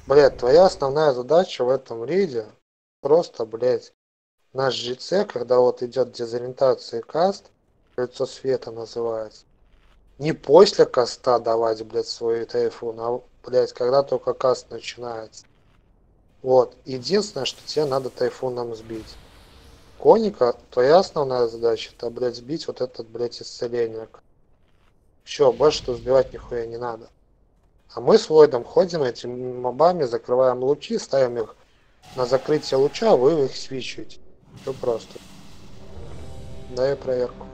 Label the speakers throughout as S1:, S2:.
S1: Блядь, твоя основная задача в этом рейде просто, блядь, наш GC, когда вот идет дезориентация и каст, кольцо света называется, не после каста давать, блядь, свой тайфун, а, блядь, когда только каст начинается. Вот. Единственное, что тебе надо тайфуном сбить. Коника, твоя основная задача, это, блядь, сбить вот этот, блядь, исцеление. Все, больше тут сбивать нихуя не надо. А мы с Войдом ходим этими мобами, закрываем лучи, ставим их на закрытие луча, а вы их свечиваете. Все просто. Дай проверку.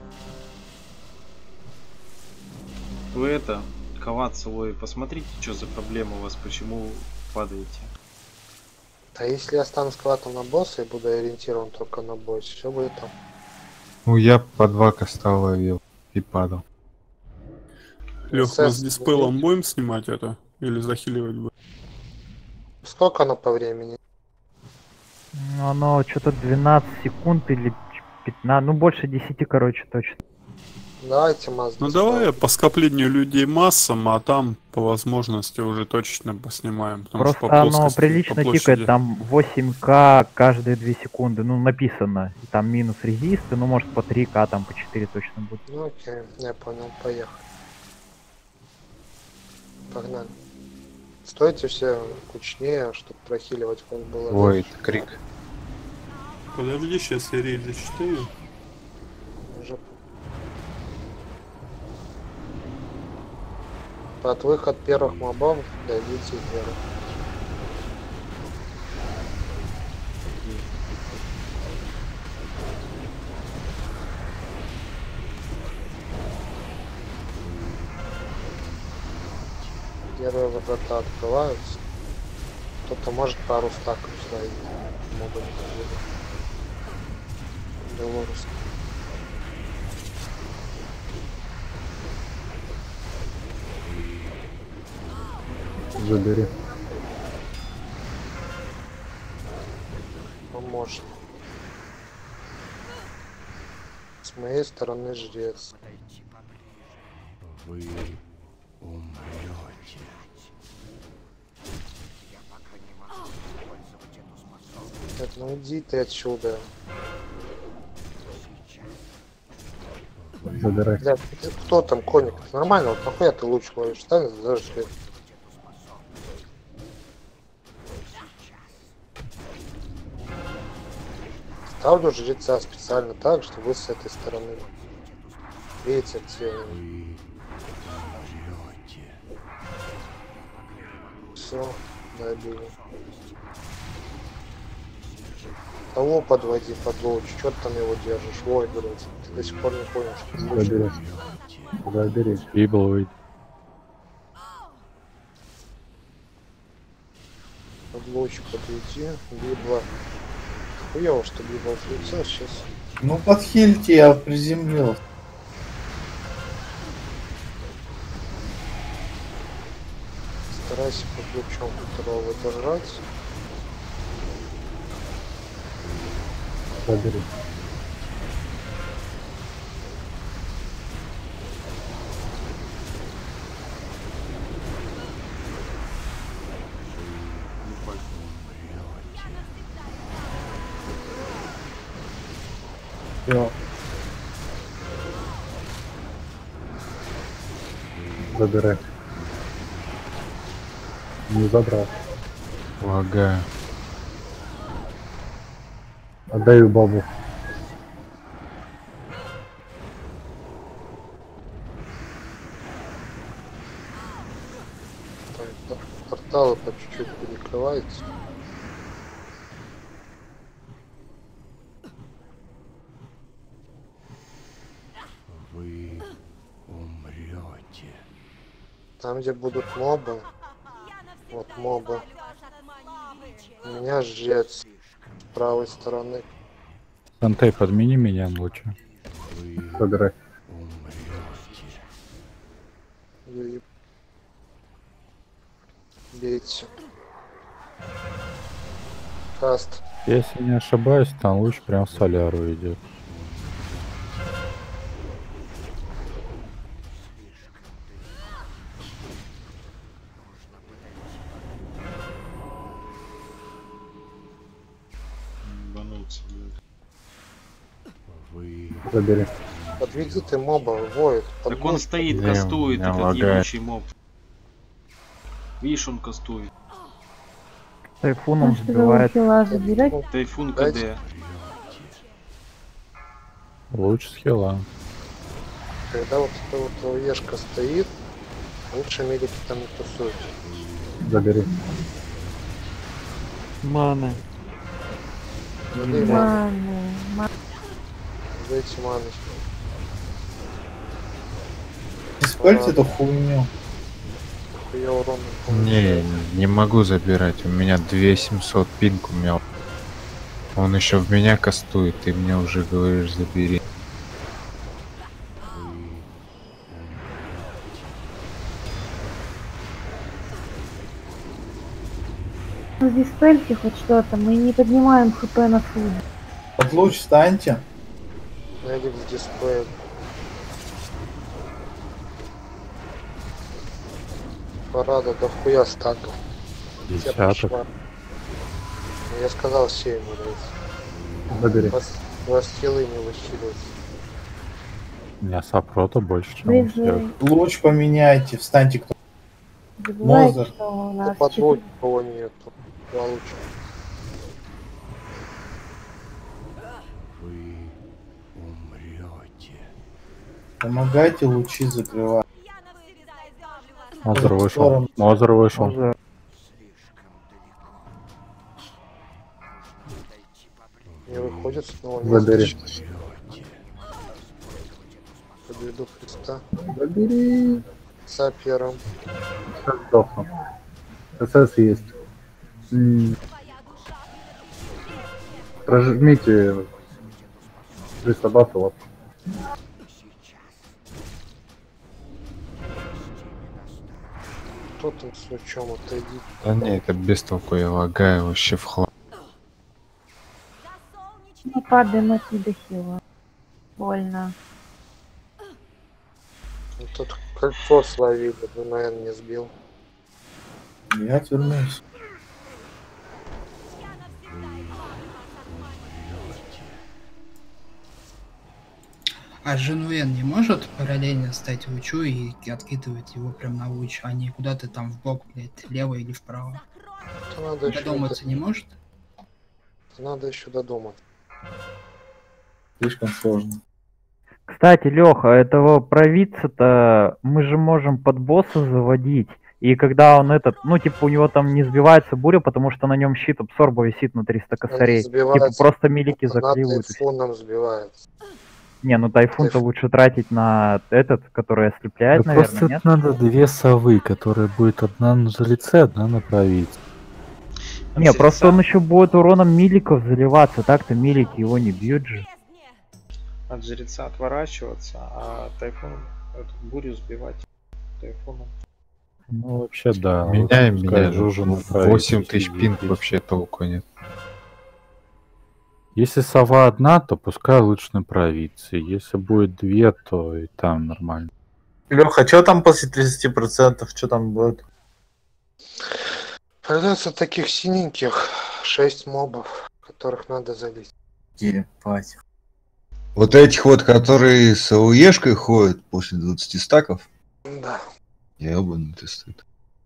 S2: Вы это, коваться, вы посмотрите, что за проблема у вас, почему падаете.
S1: А если я стану скватом на босса и буду ориентирован только на босс, все будет там.
S3: Ну я по 2 коста ловил и падал.
S4: Лех, мы с
S1: СС,
S4: диспелом будем снимать это? Или захиливать будем?
S1: сколько оно по времени?
S5: Ну, оно что-то 12 секунд или 15, ну больше 10, короче, точно.
S1: Давайте масс.
S4: Ну давай по скоплению людей массам, а там по возможности уже точечно поснимаем. Потому
S5: Просто
S4: что по
S5: оно
S4: плоскости,
S5: прилично
S4: по площади.
S5: тикает, там 8к каждые 2 секунды, ну написано. И там минус резисты, ну может по 3к, там по 4 точно будет.
S1: Ну окей, я понял, поехали. Погнали. Стойте все кучнее, чтобы прохиливать как было.
S3: Войд, крик.
S4: Подожди, сейчас я рейд зачитаю.
S1: Уже под выход первых мобов дойдите вверх. Первые врата открываются. Кто-то может пару стаков своих. Могут не буду. Белорус.
S3: Забери.
S1: Поможет. С моей стороны жрец.
S6: Вы умрете.
S1: Так, ну иди ты отсюда.
S3: Забирай.
S1: Бля, кто там, коник? Нормально, вот нахуя ты луч ловишь? Стань, зажги. Ставлю жреца специально так, что вы с этой стороны. Ветер тебе. Все, добили. Того подводи под луч, что ты там его держишь? Ой, блядь, ты до сих пор не понял, что луч.
S3: Забери. Забери. Библ выйдет.
S1: Под луч подойти, либо... Хуёво, что либо жреца сейчас.
S7: Ну подхильте, я приземлился.
S1: Старайся под лучом второго держать.
S3: Забери. Все. Забирай. Не забрал. Лагаю. Отдаю бабу.
S1: Там порталы по чуть-чуть перекрываются.
S6: Вы умрете.
S1: Там, где будут мобы, вот мобы, у меня жрец с правой стороны.
S3: Сантей, подмени меня лучше. Забирай.
S1: И бейте. Каст.
S3: Если не ошибаюсь, там луч прям в соляру идет.
S2: ошибся, блядь.
S6: Вы
S3: Забери.
S1: Подведи ты моба, воет.
S2: Так он стоит,
S3: Блин,
S2: кастует,
S3: меня
S2: этот
S3: лагает.
S2: ебучий моб. Видишь, он кастует.
S5: Тайфуном
S8: Может, его
S5: сбивает.
S8: хила забирать?
S2: Тайфун
S1: Дайте.
S2: КД.
S4: Луч с хила.
S1: Когда вот эта вот ешка стоит, лучше медики там не тусуют.
S3: Забери.
S5: Маны.
S1: Забей ману,
S8: Маны.
S1: забейте ману.
S7: Диспельте эту хуйню.
S1: Я урон
S3: Не могу забирать. У меня 2700 пинг у меня. Он еще в меня кастует, ты мне уже говоришь, забери.
S8: Ну, диспельте хоть что-то, мы не поднимаем хп на фуд.
S7: Под луч встаньте.
S1: Медик с дисплеем. Парада дохуя стаков. Все
S4: Десяток.
S1: пошла. Я сказал 7, блядь.
S3: Забери.
S1: У вас хилы не высчитываются.
S4: У меня сопрота больше, чем
S8: Вы
S4: у всех.
S8: же
S7: Луч поменяйте. Встаньте кто.
S8: забываете,
S7: Мозер.
S8: что у
S1: Да
S8: нас
S1: под луч
S8: 4.
S1: кого нету. Два лучше.
S6: вы умрете.
S7: Помогайте лучи закрывать.
S4: Мозер вышел.
S7: Которым-
S4: Мозер вышел.
S5: Уже
S1: Не выходит снова.
S3: Забери.
S1: Подведу Христа.
S3: Забери.
S1: За первым.
S3: Сейчас сдохну. СС есть. Прожмите 300 бафов.
S1: Кто там с лучом отойди?
S3: Да не, это без толку, я лагаю вообще в хлам.
S8: Мы падаем от вида хила. Больно.
S1: Ну, тут кольцо словили, но, наверное, не сбил.
S7: Я отвернусь.
S9: А Женуэн не может параллельно стать лучу и откидывать его прям на луч, а не куда-то там в бок, блядь, влево или вправо?
S1: Это надо еще,
S9: Додуматься не может?
S1: надо еще додумать.
S7: Слишком сложно.
S5: Кстати, Леха, этого провидца-то мы же можем под босса заводить. И когда он этот, ну, типа, у него там не сбивается буря, потому что на нем щит абсорба висит на 300 косарей. Типа,
S1: Сбивается.
S5: просто милики
S1: Она
S5: закривают. и всё.
S1: тайфуном сбивается.
S5: Не, ну тайфун-то
S1: Тайфун.
S5: лучше тратить на этот, который ослепляет,
S4: Да
S5: наверное,
S4: просто
S5: нет?
S4: надо две совы, которые будет одна на жреце, одна на провидце.
S5: Не, просто он еще будет уроном миликов заливаться, так-то милики его не бьют же.
S2: От жреца отворачиваться, а тайфун эту бурю сбивать тайфуном.
S4: Ну вообще да.
S3: Меняем,
S4: лучше пускай
S3: меняем.
S4: Жужа на
S3: 8 тысяч
S4: провидце
S3: пинг
S4: сидит.
S3: вообще толку нет.
S4: Если сова одна, то пускай лучше на провидце. Если будет две, то и там нормально.
S7: Леха, что там после 30%? Что там будет?
S1: Появляется таких синеньких 6 мобов, которых надо залить.
S7: Ебать.
S10: Вот этих вот, которые с АУЕшкой ходят после 20 стаков,
S1: Да.
S10: ебаный стыд.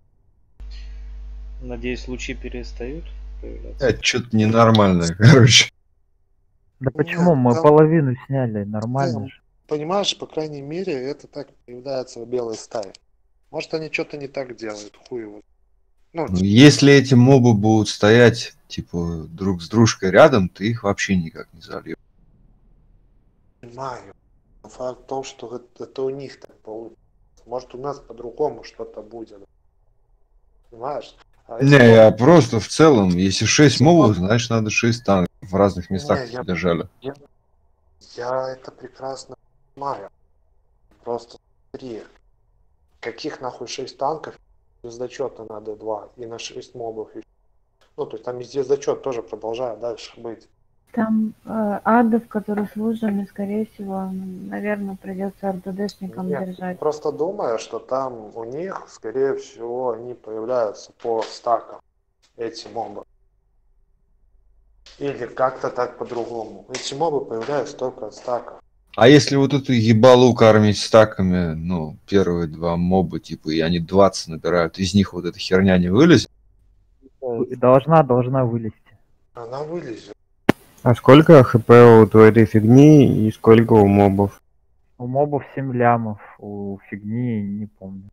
S2: Надеюсь, лучи перестают появляться.
S10: Это что-то ненормальное, короче.
S5: Да почему? Мы
S1: там-
S5: половину сняли, нормально
S1: Не,
S5: же.
S1: Понимаешь, по крайней мере, это так появляется в белой стае. Может, они что-то не так делают, хуй его. Ну,
S10: Ну, если эти мобы будут стоять, типа, друг с дружкой рядом, ты их вообще никак не зальешь.
S1: понимаю. Но факт в том, что это у них так получится. Может, у нас по-другому что-то будет. Понимаешь? А
S10: Не,
S1: если
S10: я просто в целом, если 6 мобов, значит надо 6 танков в разных местах
S1: Не, я-
S10: лежали.
S1: я это прекрасно понимаю. Просто смотри, каких нахуй 6 танков, звездочета надо 2, и на 6 мобов еще. Ну, то есть там и звездочет тоже продолжает дальше быть.
S8: Там адов, которые с лужами, скорее всего, наверное, придется РДДшникам
S1: Нет,
S8: держать.
S1: просто думаю, что там у них, скорее всего, они появляются по стакам, эти мобы. Или как-то так по-другому. Эти мобы появляются только от стаков.
S10: А если вот эту ебалу кормить стаками, ну, первые два моба, типа, и они 20 набирают, из них вот эта херня не вылезет?
S5: Должна вылезти.
S1: Она вылезет.
S11: А сколько хп у этой фигни и сколько у мобов?
S5: У мобов 7 лямов, у фигни не помню.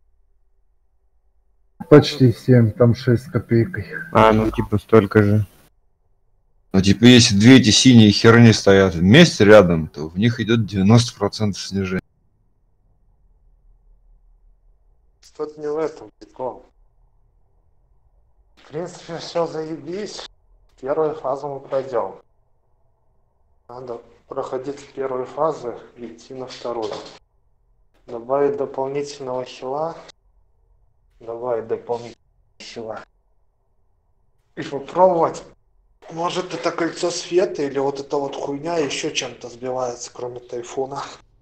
S12: Почти 7, там 6 с копейкой.
S11: А, ну типа столько же.
S10: Ну, типа, если две эти синие херни стоят вместе рядом, то в них идет 90% снижения.
S1: Тут не в этом прикол. В принципе, все заебись. Первую фазу мы пройдем. Надо проходить первую фазу и идти на вторую. Добавить дополнительного хила. Добавить дополнительного хила. И попробовать. Может, это кольцо света или вот эта вот хуйня еще чем-то сбивается, кроме тайфуна.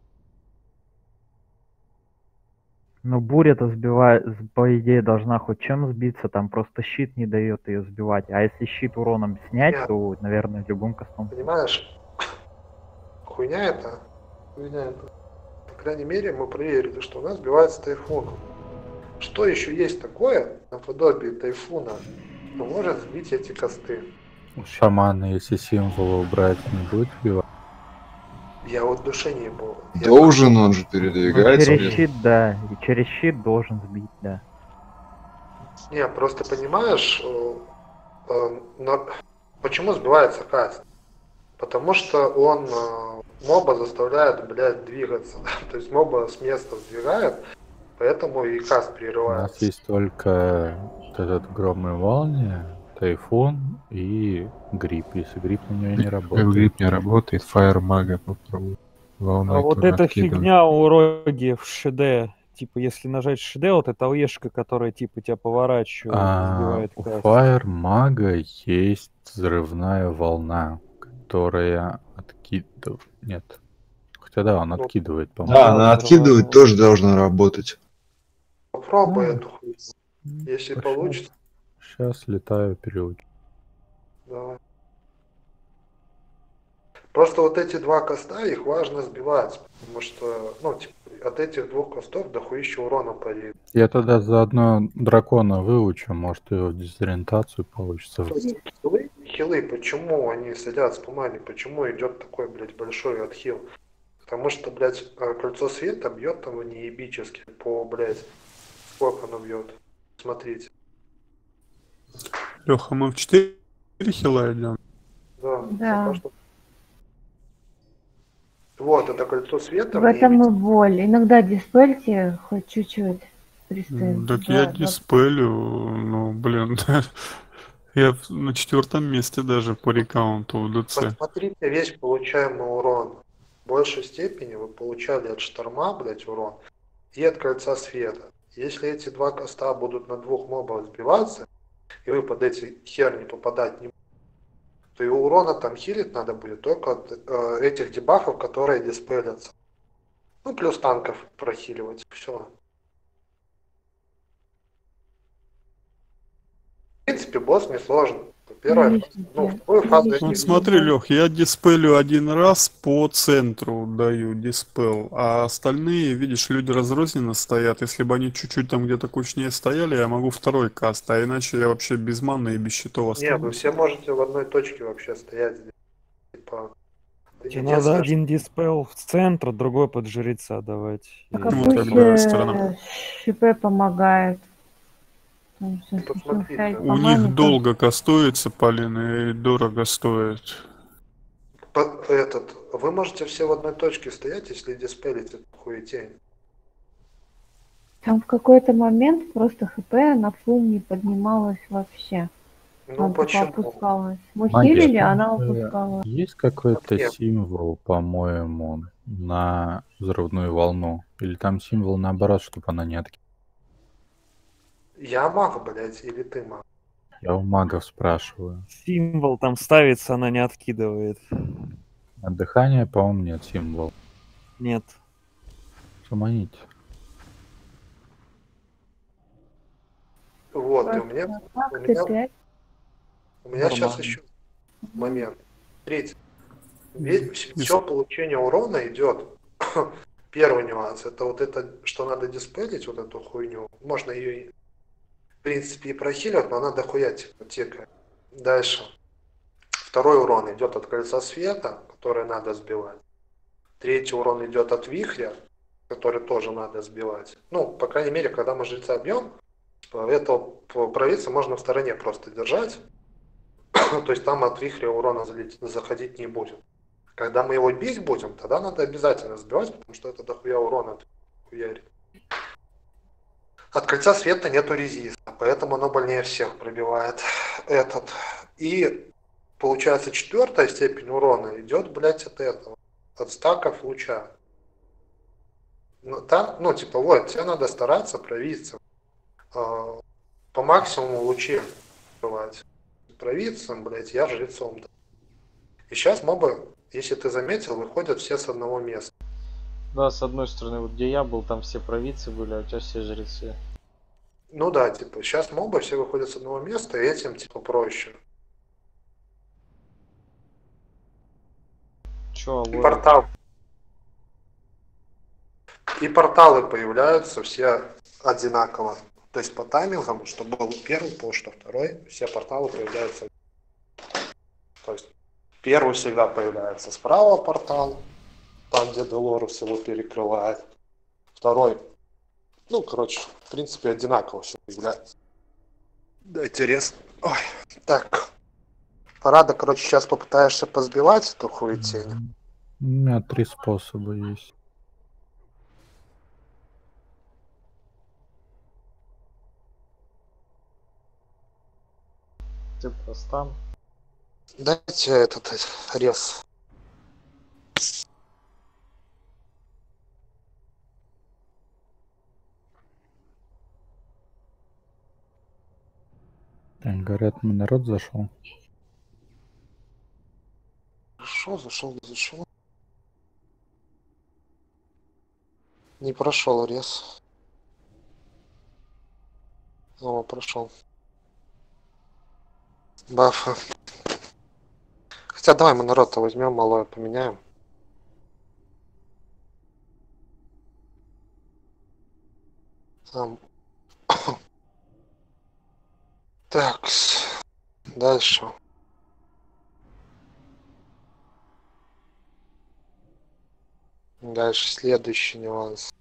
S5: Ну, буря-то сбивает, по идее, должна хоть чем сбиться, там просто щит не дает ее сбивать. А если щит уроном снять,
S1: Нет.
S5: то, наверное, любым костом.
S1: Понимаешь? Хуйня это. По крайней мере, мы проверили, что у нас сбивается тайфуном. Что еще есть такое, наподобие тайфуна, что может сбить эти косты?
S3: У шамана, если символы убрать, не будет сбивать?
S1: Я вот в душе не был.
S10: Должен, он же
S5: Ну,
S10: передвигается.
S5: через щит, да. И через щит должен сбить, да.
S1: Не, просто понимаешь, почему сбивается каст? Потому что он моба заставляет, блядь, двигаться. То есть моба с места сдвигает, поэтому и каст
S3: У
S1: прерывается.
S3: нас есть только вот этот громы молния, тайфун и грипп. Если грипп на нее не работает. Грипп не работает, Fire Мага попробуй. Волной
S13: А вот
S3: тоже
S13: эта
S3: откидывает.
S13: фигня у Роги в ШД. Типа, если нажать ШД, вот эта ОЕшка, которая типа тебя поворачивает, сбивает
S3: У
S13: каст.
S3: Fire Мага есть взрывная волна, которая откидывает. Нет. Хотя да, он откидывает, по-моему.
S10: Да, она откидывает, тоже должна работать.
S1: Попробуй эту хуйню. Если получится,
S3: Сейчас летаю, переучу.
S1: давай. Просто вот эти два коста, их важно сбивать, потому что, ну, типа, от этих двух костов дохуища урона падает.
S3: Я тогда заодно дракона выучу, может его в дезориентацию получится.
S1: Хилы, почему они садятся по мане, почему идет такой, блядь, большой отхил? Потому что, блядь, кольцо света бьет там неебически по, блядь, сколько оно бьет. Смотрите.
S4: Леха, мы в 4 хила идем.
S1: Да.
S8: Да.
S1: потому что- Вот, это кольцо света.
S8: В этом и боль. Иногда диспельте хоть чуть-чуть приставить.
S4: Так я диспелю, ну, блин, я на 4-м месте даже по рекаунту в ДЦ.
S1: Посмотрите весь получаемый урон. В большей степени вы получали от шторма, блядь, урон и от кольца света. Если эти два коста будут на двух мобах сбиваться, и вы под эти херни попадать не будете, то и урона там хилить надо будет только от этих дебафов, которые диспелятся. Ну, плюс танков прохиливать. Все. В принципе, босс не сложен. Первая, ну, вторую фазу...
S4: Вот смотри, Лех, я диспелю один раз по центру даю диспел, а остальные, видишь, люди разрозненно стоят. Если бы они чуть-чуть там где-то кучнее стояли, я могу второй каст, а иначе я вообще без маны и без щитов
S1: Не, вы
S4: останусь.
S1: все можете в одной точке вообще стоять здесь. Типа,
S13: Тебе надо один диспел в центр, другой под жреца давать.
S8: Так,
S13: И-
S8: а пусть ШП помогает. Потому что если ставить по
S4: У
S8: мане,
S4: них
S8: то-
S4: долго кастуется, Полин, и дорого стоит.
S1: Вы можете все в одной точке стоять, если диспелить эту хуетень.
S8: Там в какой-то момент просто ХП на фул не поднималась вообще.
S1: Ну,
S8: Она
S1: почему?
S8: тупо опускалась. Мы
S3: Магия,
S8: хилили,
S3: там,
S8: она опускалась.
S3: Есть какой-то
S1: Нет.
S3: символ, по-моему, на взрывную волну? Или там символ наоборот, чтобы она не откинула?
S1: Я маг, блядь, или ты маг?
S3: Я у магов спрашиваю.
S13: Символ там ставится, она не откидывает.
S3: На дыхание, по-моему, нет символ.
S13: Нет.
S3: Заманить.
S1: Вот, и у меня
S8: Факты 5.
S1: сейчас
S13: Нормально.
S1: еще момент. Третий. Все получение урона идет. Первый нюанс, это вот это, что надо диспелить, вот эту хуйню. Можно ее, в принципе, и прохиливать, но она дохуя тикает. Дальше. Второй урон идет от кольца света, который надо сбивать. Третий урон идет от вихря, который тоже надо сбивать. Ну, по крайней мере, когда мы жреца бьем, этого провидца можно в стороне просто держать. То есть там от вихря урона заходить не будет. Когда мы его бить будем, тогда надо обязательно сбивать, потому что это дохуя урона хуярит. От кольца света нету резиста, поэтому оно больнее всех пробивает этот. И получается 4-я степень урона идет, блять, от этого. От стаков луча. Ну, там, ну, типа, вот, тебе надо стараться провидцем. По максимуму лучи бывать. Провидцем, блять, я жрецом. И сейчас мобы, если ты заметил, выходят все с одного места.
S2: Да, с одной стороны, вот где я был, там все провидцы были, а у тебя все жрецы.
S1: Ну да, типа, сейчас мобы все выходят с одного места, и этим, типа, проще.
S2: Чё,
S1: и портал. И порталы появляются все одинаково. То есть по таймингам, что был первый пол, что второй, все порталы появляются. То есть первый всегда появляется справа портал, там где Долорус его перекрывает. Второй, ну, короче, в принципе, одинаково все появляется. Да, интересно. Ой, так. Парада, короче, сейчас попытаешься позбивать эту хуетень.
S3: У меня 3 способа есть.
S2: Ты просто.
S1: Дайте этот рез.
S3: Так, говорят, мой народ зашел.
S1: Зашел. Не прошел рез. О, прошел. Бафа. Хотя давай мы народ-то возьмем, малое поменяем. Там. Так, дальше. Дальше следующий нюанс.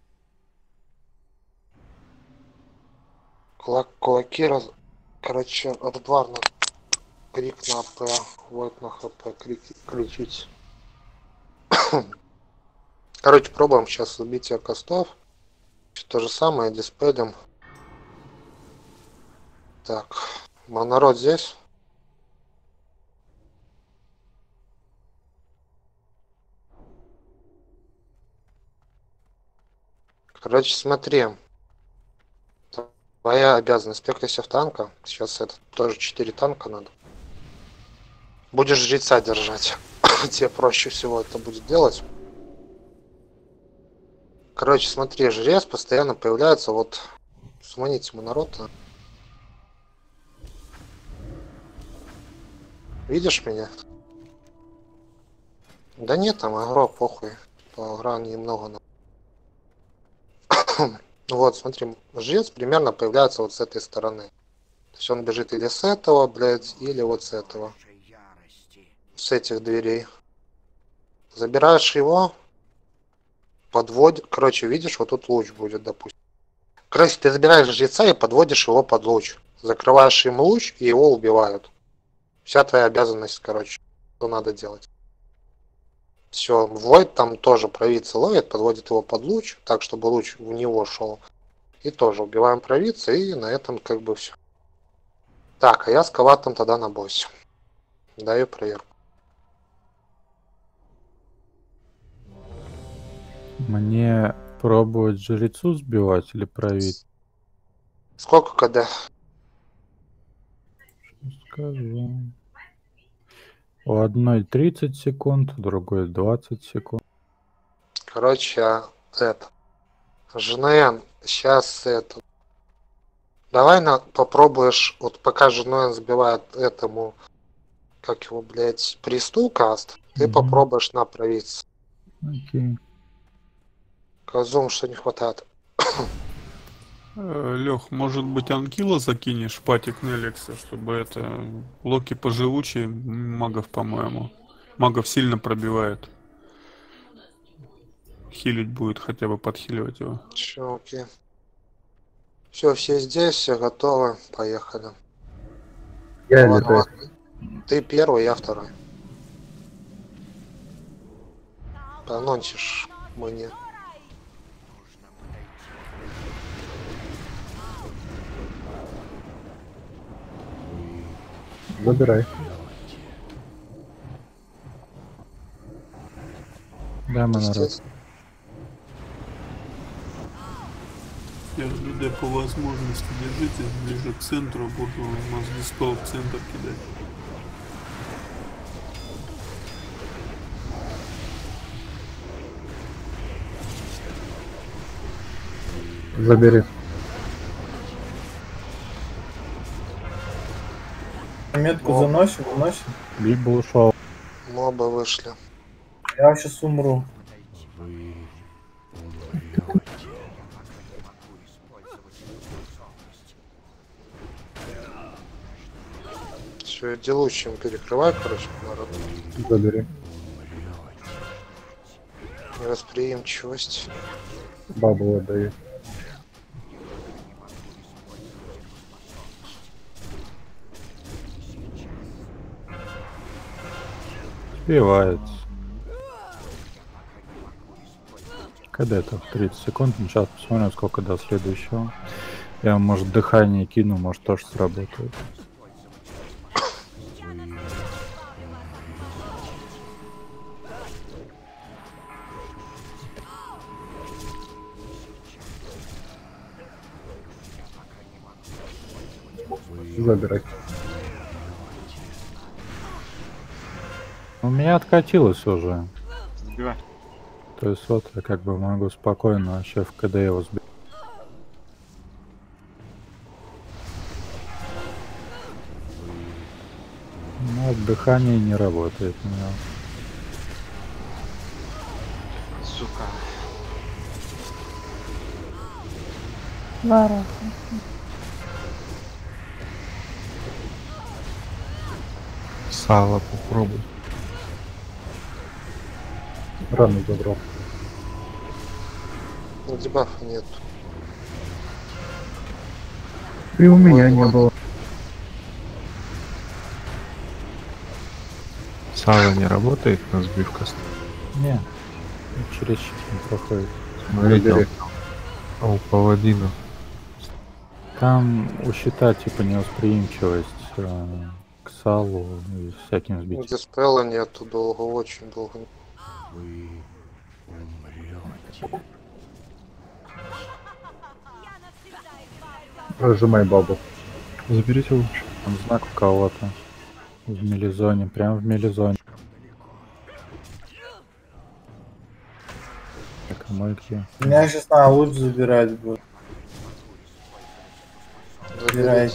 S1: Кулаки короче, отварно. Крик на АП, вот на ХП, кричить. Короче, пробуем сейчас убить костов. То же самое, диспелим. Так, монород здесь. Короче, смотри. Твоя обязанность спектися в танка. Сейчас это тоже 4 танка надо. Будешь жреца держать. Тебе проще всего это будет делать. Короче, смотри, жрец постоянно появляется. Вот, сманите монород. Видишь меня? Да нет, там агро, похуй. Агро немного. Вот, смотри, жрец примерно появляется вот с этой стороны. То есть он бежит или с этого, блядь, или вот с этого. С этих дверей. Забираешь его, подводишь. Короче, видишь, вот тут луч будет, допустим. Короче, ты забираешь жреца и подводишь его под луч. Закрываешь им луч, и его убивают. Вся твоя обязанность, короче, что надо делать. Все, Войд там тоже провидца ловит, подводит его под луч, так, чтобы луч в него шел. И тоже убиваем провидца, и на этом как бы все. Так, а я с каватом тогда на боссе. Даю проверку.
S3: Мне пробовать жрецу сбивать или провидца?
S1: Сколько КД?
S3: Скажу. У одной 30 секунд, у другой 20 секунд.
S1: Короче, это. ЖНН, сейчас это. Давай попробуешь, вот пока ЖНН сбивает этому как его, блядь, пристул каст, ты попробуешь направиться.
S3: Окей.
S1: Казум, что не хватает.
S4: Лех, может быть, анкила закинешь, патик на Лекса, чтобы это... Локи поживучие, магов, по-моему. Магов сильно пробивает. Хилить будет, хотя бы подхиливать его.
S1: Все, окей. Все, все здесь, все готовы. Поехали.
S12: Я
S1: Ладно,
S12: летаю.
S1: ты первый, я второй. Анонсишь мне.
S12: Забирай.
S3: Да, мы народ.
S1: Естественно.
S4: Я ЖД по возможности держите ближе к центру, буду мозги стол в центр кидать.
S12: Забери.
S7: Метку заносим, выносим.
S3: Библ ушел.
S1: Мобы вышли.
S7: Я сейчас умру.
S1: Все, делущим перекрывай, короче, народ.
S12: Забери.
S1: Невосприимчивость.
S12: Бабу отдаю.
S3: Успевает. Когда это? 30 секунд. Сейчас посмотрим, сколько до следующего. Я, может, дыхание кину, может, тоже сработает.
S12: Забирай.
S3: У меня откатилось уже.
S2: Забивай.
S3: То есть вот я как бы могу спокойно вообще в КД его сбить. Но дыхание не работает у меня.
S2: Сука.
S8: Вара.
S11: Сало попробуй.
S12: Рану забрал.
S1: Ну, дебафа нет.
S12: И у меня не было.
S11: Сало не работает на сбивка?
S3: Не, через щит не проходит.
S11: Смотрите, а у паладина.
S3: Там у щита типа невосприимчивость к салу и всяким сбитиям.
S1: Диспела нету долго, очень долго.
S6: Вы умрете.
S12: Прожимай бабу.
S11: Заберите лучше.
S3: Там знак у кого-то. В мелизоне, прям в мелизоне. Так, а мой где?
S7: Меня сейчас надо луч забирать будет. Забирайте.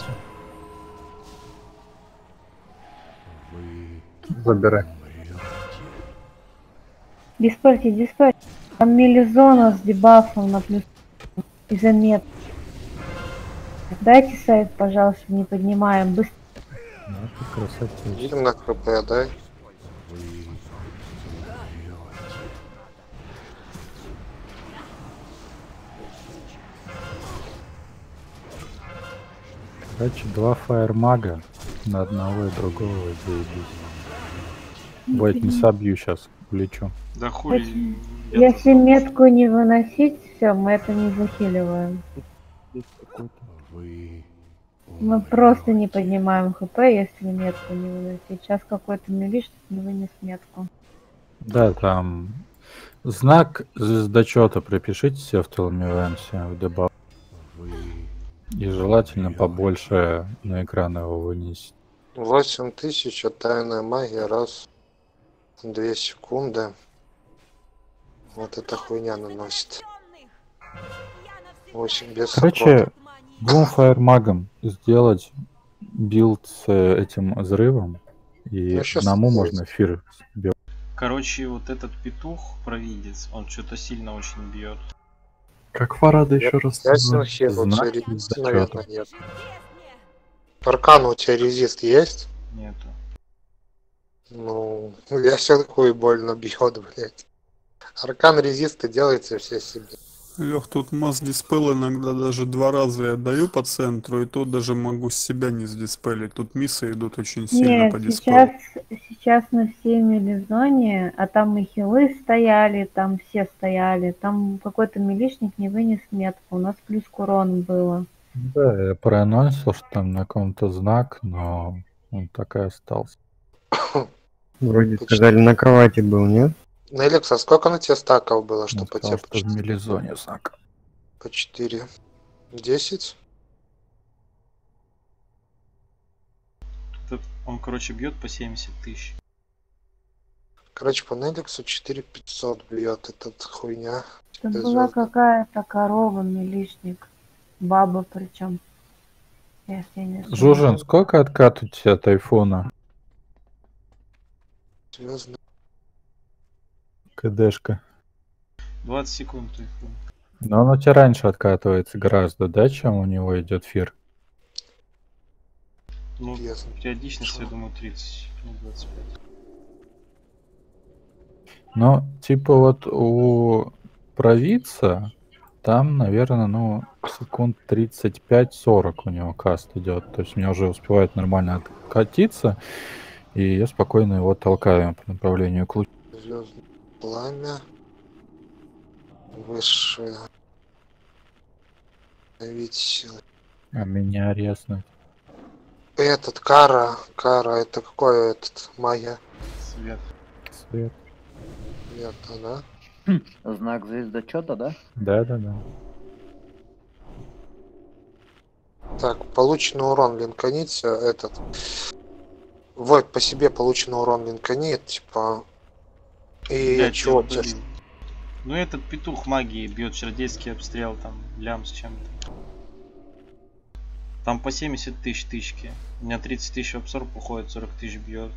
S12: Забирай.
S8: Диспельте. Там мелизона с дебафом на плюс и замет. Дайте сайт, пожалуйста, не поднимаем. Быстро.
S3: Ну, ты красавчик.
S1: Видим на КП, дай.
S3: Короче, два фаермага на одного и другого заебись. Войт, не собью сейчас, улечу.
S2: Да хули.
S8: Если метку не выносить, все, мы это не захиливаем. Мы просто не поднимаем хп, если метку не выносить. Сейчас какой-то милиш не вынес метку.
S3: Да, там знак звездочета припишите себе в Телмивенсе в дебаф. И желательно побольше на экран его вынести.
S1: 8000, а тайная магия раз в 2 секунды. Вот эта хуйня наносит. 8 без
S3: Короче, двум фаермагам сделать билд с этим взрывом И
S1: Ну, щас
S3: одному
S1: сделать.
S3: можно эфир сбивать.
S2: Короче, вот этот петух, провидец, он что-то сильно очень бьет.
S3: Как Фарада еще раз
S1: Ясен
S3: называют?
S1: хер, у тебя
S3: Знак
S1: резист,
S3: зачета.
S1: наверное, нет. Аркан, у тебя резист есть?
S2: Нету.
S1: Ну, я все такое больно бьет, блядь. Аркан резисты делайте все себе.
S4: Лех, тут масс-диспел иногда даже 2 раза я даю по центру, и то даже могу с себя не сдиспелить. Тут миссы идут очень сильно
S8: Нет,
S4: по диспелу.
S8: сейчас на всей милизоне, а там и хилы стояли, там все стояли, там какой-то милишник не вынес метку, у нас плюс к урону было.
S3: Да, я проанонсил, что там на ком-то знак, но он так и остался.
S11: Вроде сказали, на кровати был, нет?
S1: Неликс, а сколько на тебе стаков было,
S3: Он
S1: что по
S3: сказал,
S1: тебе
S3: что в милизоне знак.
S1: по 4? 10?
S2: Он, короче, бьет по 70 тысяч.
S1: Короче, по Неликсу 4500 бьет этот хуйня.
S8: Это
S1: Это
S8: была
S1: звезды.
S8: какая-то корова, милишник. Баба причем. Если я не ошибаюсь.
S3: Жужин, сколько откат у тебя от айфона?
S1: Звездный.
S3: КДшка.
S2: 20 секунд телефон.
S3: Но он у тебя раньше откатывается гораздо, да, чем у него идет фир?
S2: Ну,
S1: Ясно.
S2: периодичность, я думаю, 30, ну, 25.
S3: Ну, типа вот у провидца там, наверное, ну, секунд 35-40 у него каст идет. То есть мне уже успевает нормально откатиться, и я спокойно его толкаю по направлению к лучу.
S1: Звездное пламя. Высшее. Ведь силы.
S3: А меня резнуть.
S1: Этот Кара, это какой этот Майя?
S2: Свет.
S3: Свет.
S1: Это, да?
S14: Знак звездочета, да?
S3: Да.
S1: Так, полученный урон линканите этот. Вот по себе полученный урон линканит, типа. И
S2: Блядь,
S1: чего
S2: я
S1: тебе?
S2: удалил. Ну этот петух магии бьет чародейский обстрел, там лям с чем-то. Там по 70 тысяч тычки. У меня 30 тысяч абсорб уходит, 40 тысяч бьет.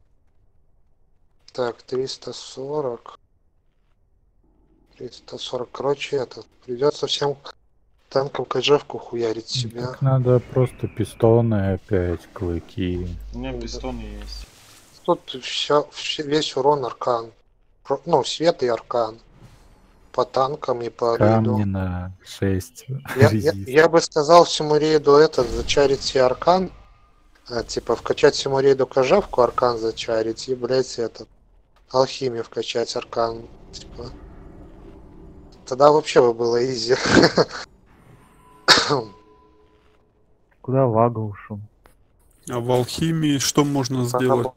S1: Так, 340. 340. Короче, это. Придется всем танком кожевку хуярить себя.
S3: Так надо просто пистоны опять, клыки.
S2: У меня пистоны есть.
S1: Тут весь урон аркан. Ну, свет и аркан. По танкам и по
S3: Камни
S1: рейду.
S3: на 6.
S1: Я бы сказал всему рейду этот, зачарить себе аркан. Типа вкачать всему рейду кожевку, аркан зачарить и, блять, этот. Алхимию вкачать аркан. Типа. Тогда вообще бы было изи.
S5: Куда Вага ушел?
S4: А в алхимии что можно сделать?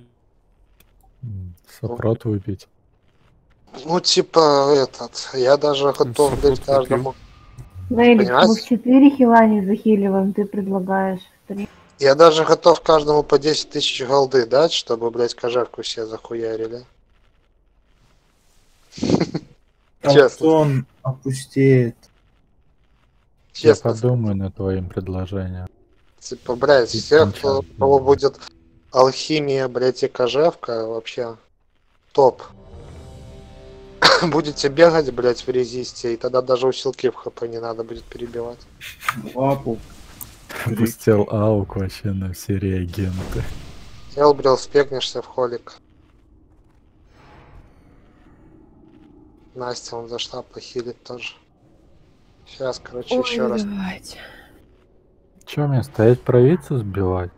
S3: Сопрот выпить.
S1: Ну, типа, этот. Я даже готов дать каждому.
S8: Неликс, мы в
S1: Понимаете?
S8: 4 хила не захиливаем, ты предлагаешь в 3.
S1: Я даже готов каждому по 10 тысяч голды дать, чтобы, блять, кожевку все захуярили. Честно.
S15: Он опустеет.
S3: Я
S1: Честно.
S3: подумаю над твоим предложением.
S1: Типа, блять, всех, у кого будет алхимия, блять, и кожевка, вообще топ. Будете бегать, блять, в резисте, и тогда даже усилки в хп не надо будет перебивать.
S15: Лапу.
S3: Пустил аук вообще на все реагенты.
S1: Элбрил, спекнешься в холик. Настя, он зашла похилить тоже. Сейчас, короче, еще раз.
S3: Че мне стоять провидца сбивать?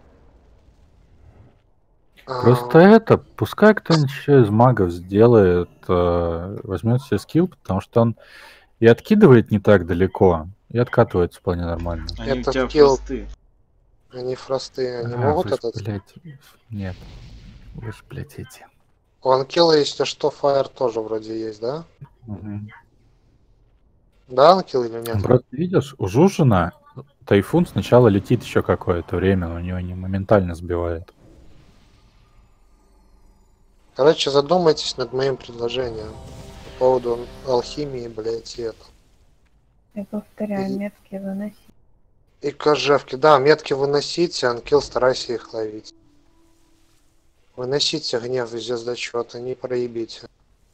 S1: А,
S3: Просто это, пускай кто-нибудь еще из магов сделает, возьмет себе скилл, потому что он и откидывает не так далеко, и откатывается вполне нормально.
S2: Они у
S1: Это
S2: тебя
S1: скилл.
S2: фросты.
S1: Они фросты, они
S3: А,
S1: могут
S3: вы ж,
S1: этот...
S3: блядь, нет. Вы ж, блядь, эти.
S1: У Анкила, если что, фаер тоже вроде есть, да?
S3: Мгм.
S1: Да, Анкил или нет?
S3: Просто видишь, у Жужина тайфун сначала летит еще какое-то время, но у него не моментально сбивает.
S1: Короче, задумайтесь над моим предложением по поводу алхимии, блядь, и это.
S8: Я повторяю, метки выносить.
S1: И кожевки. Да, метки выносите, Анкил, старайся их ловить. Выносите гнев из звездочета, не проебите.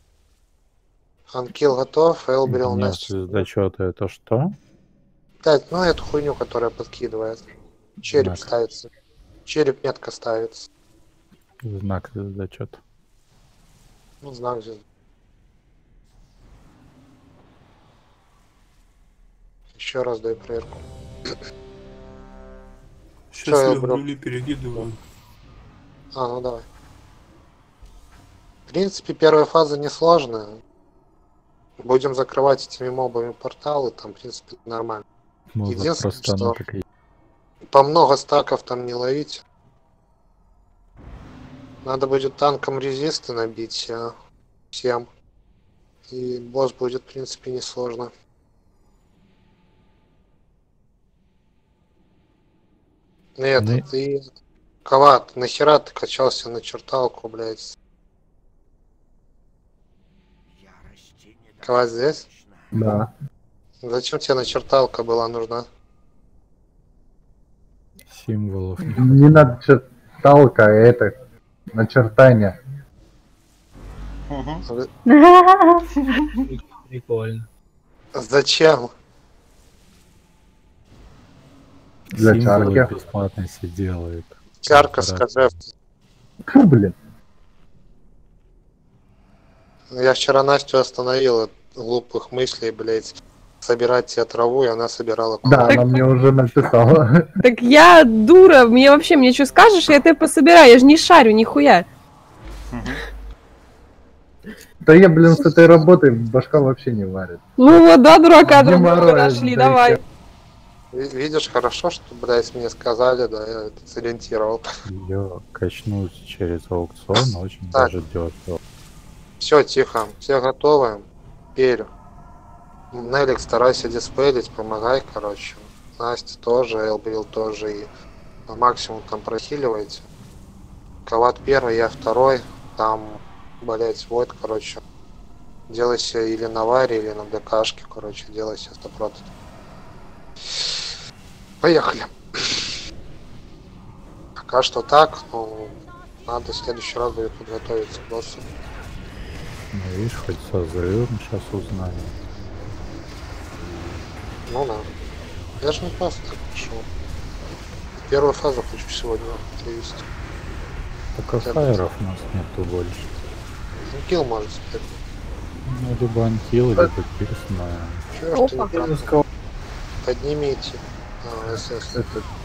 S1: Анкил готов, Элбрил
S3: Гнев
S1: нас...
S3: звездочета это что?
S1: Блять, ну эту хуйню, которая подкидывает. Череп
S3: Знак.
S1: ставится. Череп метка ставится.
S3: Знак звездочета.
S1: Ну, знак звезды. Еще раз дай проверку.
S4: Сейчас
S1: Всё,
S4: я в
S1: бро.
S4: рули перекидываю.
S1: А, ну давай. В принципе, первая фаза несложная. Будем закрывать этими мобами порталы, там, в принципе, нормально.
S3: Может,
S1: Единственное,
S3: просто она
S1: что
S3: такая.
S1: по много стаков там не ловить. Надо будет танком резисты набить всем. И босс будет, в принципе, несложно. Нет,
S3: Ну и-
S1: ты... Кават, нахера ты качался на черталку, блядь? Кават здесь?
S12: Да.
S1: Зачем тебе начерталка была нужна?
S3: Символов.
S12: Не надо черталка, а это начертание.
S14: Прикольно.
S1: Зачем?
S12: Для
S3: Символы
S12: чарки.
S3: бесплатно все делают.
S1: Чарка,
S3: Раз.
S1: скажи.
S12: Фу, блин.
S1: Я вчера Настю остановил от глупых мыслей, блядь, собирать тебе траву, и она собирала
S12: Да,
S1: кровь.
S12: она мне уже написала.
S16: Так я дура, мне что скажешь, я тебе пособираю, я же не шарю, нихуя.
S12: Да я, блин, с этой работой башка вообще не варит.
S16: Ну вот, да, дурака, друг друга
S12: Геморрой,
S16: нашли,
S12: да и
S16: давай.
S12: всё.
S1: Видишь, хорошо, что, блядь, мне сказали, да, я это сориентировал.
S3: Ее качнуть через аукцион очень
S1: Так.
S3: даже дешево.
S1: Все, тихо, все готовы. Теперь. Нелик, старайся диспелить, помогай, короче. Настя тоже, Элбрил тоже, и на максимум там прохиливайте. Кават первый, я второй, там, блять, Войд, короче. Делайся или на варе, или на ДКшке, короче, делайся автопрот. Поехали. Пока что так, но надо в следующий раз будет подготовиться к боссу.
S3: Ну, видишь, хоть со взрывом сейчас узнаем.
S1: Ну да. Я же не просто так пришел. Первую фазу хочу сегодня привести.
S3: Так а фаеров у нас нету больше.
S1: Анкил может теперь.
S3: Ну, либо анкил, либо пирс на...
S1: Чего ж ты не прав? Поднимите. А, СС.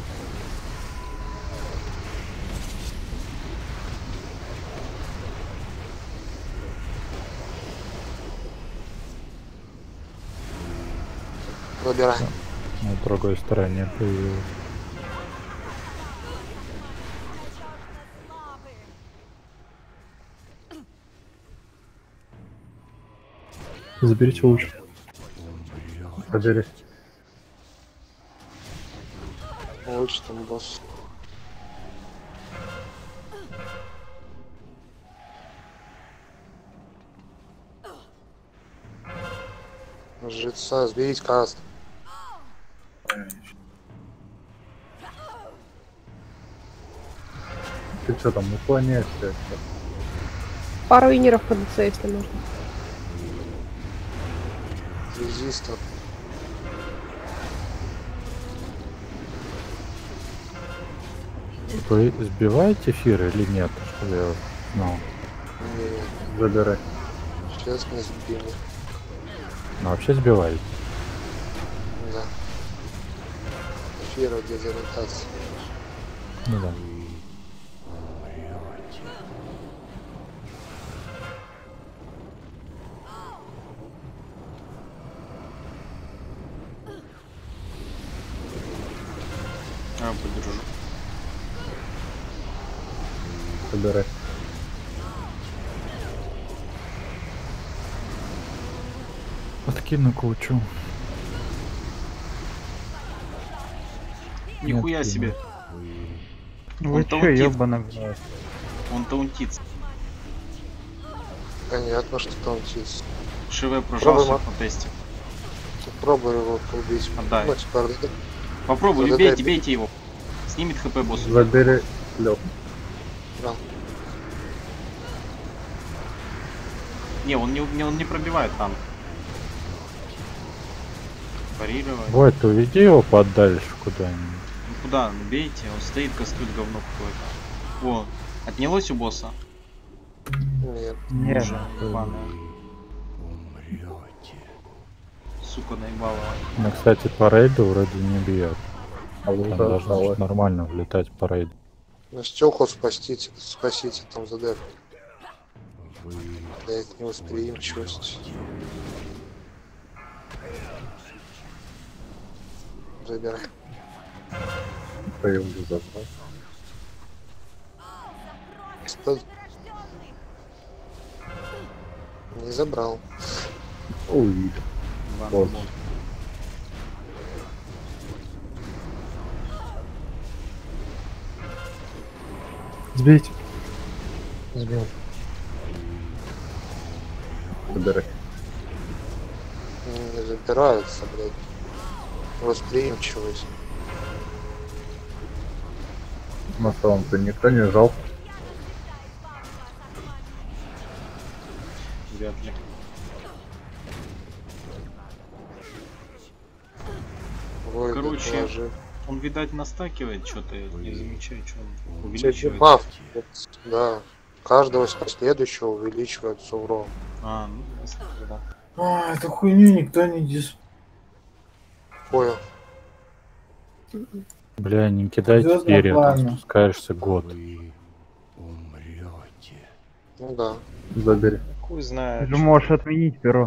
S1: Выбирай.
S3: На другой стороне появилась. Заберите луч.
S12: Забери.
S1: Лучше там босс. Жреца, сберись каст.
S12: Ты что там, уклоняешься?
S16: Пару инеров по ДЦ, если можно.
S1: Резистор.
S3: Вы сбиваете эфир или нет? Чтобы я знал.
S1: Не,
S12: Забирай.
S1: сейчас не сбили.
S3: Ну, вообще сбиваете.
S1: Да. Эфира дезориентация.
S3: Ну да.
S2: Подержу.
S12: Забирай.
S3: Подкину кучу.
S2: Нихуя
S3: Нет,
S2: себе.
S5: Вы
S2: Он
S5: чё,
S2: таунтит.
S5: ёбаный?
S2: Он таунтит.
S1: Понятно, что там чист.
S2: ШВ прожался
S1: Пробуем,
S2: по тесте.
S1: Попробуй его убить.
S2: Отдай.
S1: Ну, типа,
S2: Попробуй,
S1: Задай.
S2: бейте его. Снимет хп босс.
S12: Забери. Лёг.
S1: Да.
S2: Не, он не пробивает танк. Парировать.
S3: Вот, уведи его подальше куда-нибудь.
S2: Ну куда? Ну бейте, он стоит, кастует говно какое-то. О, отнялось у босса?
S1: Нет.
S5: Нет.
S2: Ебаная. Сука, наебала.
S3: Ну, кстати, по рейду вроде не бьет.
S12: А
S3: Там
S12: луза
S3: должно
S12: осталось.
S3: нормально влетать по рейду.
S1: Настюху спасите там задеф. Блять, невосприимчивость. Забирай.
S12: Поем безопасно.
S1: Не забрал.
S12: Ой. Вот.
S3: Сбейте.
S1: Сбил.
S12: Забирай.
S1: Не забирается, блядь. Восприимчивость.
S12: На самом-то никто не жал.
S2: Вряд ли.
S1: Ой,
S2: Короче,
S1: положи.
S2: он, видать, настакивает что-то, я не замечаю, что он
S1: Увеличивает.
S2: увеличивает.
S1: Да. Каждого последующего увеличивается урон.
S2: А, ну, ясно, да.
S15: А, эту хуйню никто не дис...
S1: Понял.
S3: Бля, не кидай
S15: Звездное
S3: перья, там
S15: пламя.
S3: спускаешься год.
S1: Ну да.
S12: Забери.
S2: Хуй
S5: Ты
S2: знает.
S5: же можешь отменить перо.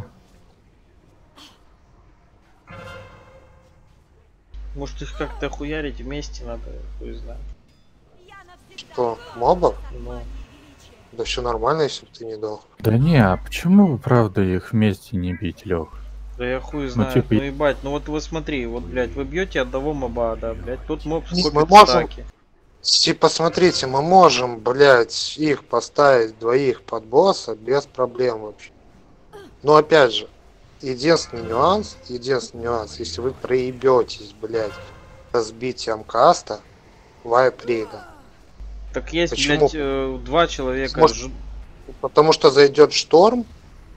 S2: Может их как-то хуярить вместе надо, хуй знает.
S1: Что, мобов?
S2: Ну,
S1: Да все нормально, если бы ты не дал.
S3: Да не, а почему вы правда их вместе не бить, Лех?
S2: да я хуй знаю, ну,
S3: типа-
S2: ебать, ну вот вы смотри, вот, блядь, вы бьете одного моба, да, блядь, тут моб
S1: Не,
S2: скопит
S1: мы можем-
S2: стаки.
S1: Типа, смотрите, мы можем, блядь, их поставить двоих под босса без проблем вообще. Но опять же, единственный нюанс, если вы проебетесь, блядь, разбитием каста, вайп рейда.
S2: Так есть,
S1: Почему?
S2: блядь, два человека.
S1: Сможет- Потому что зайдет шторм,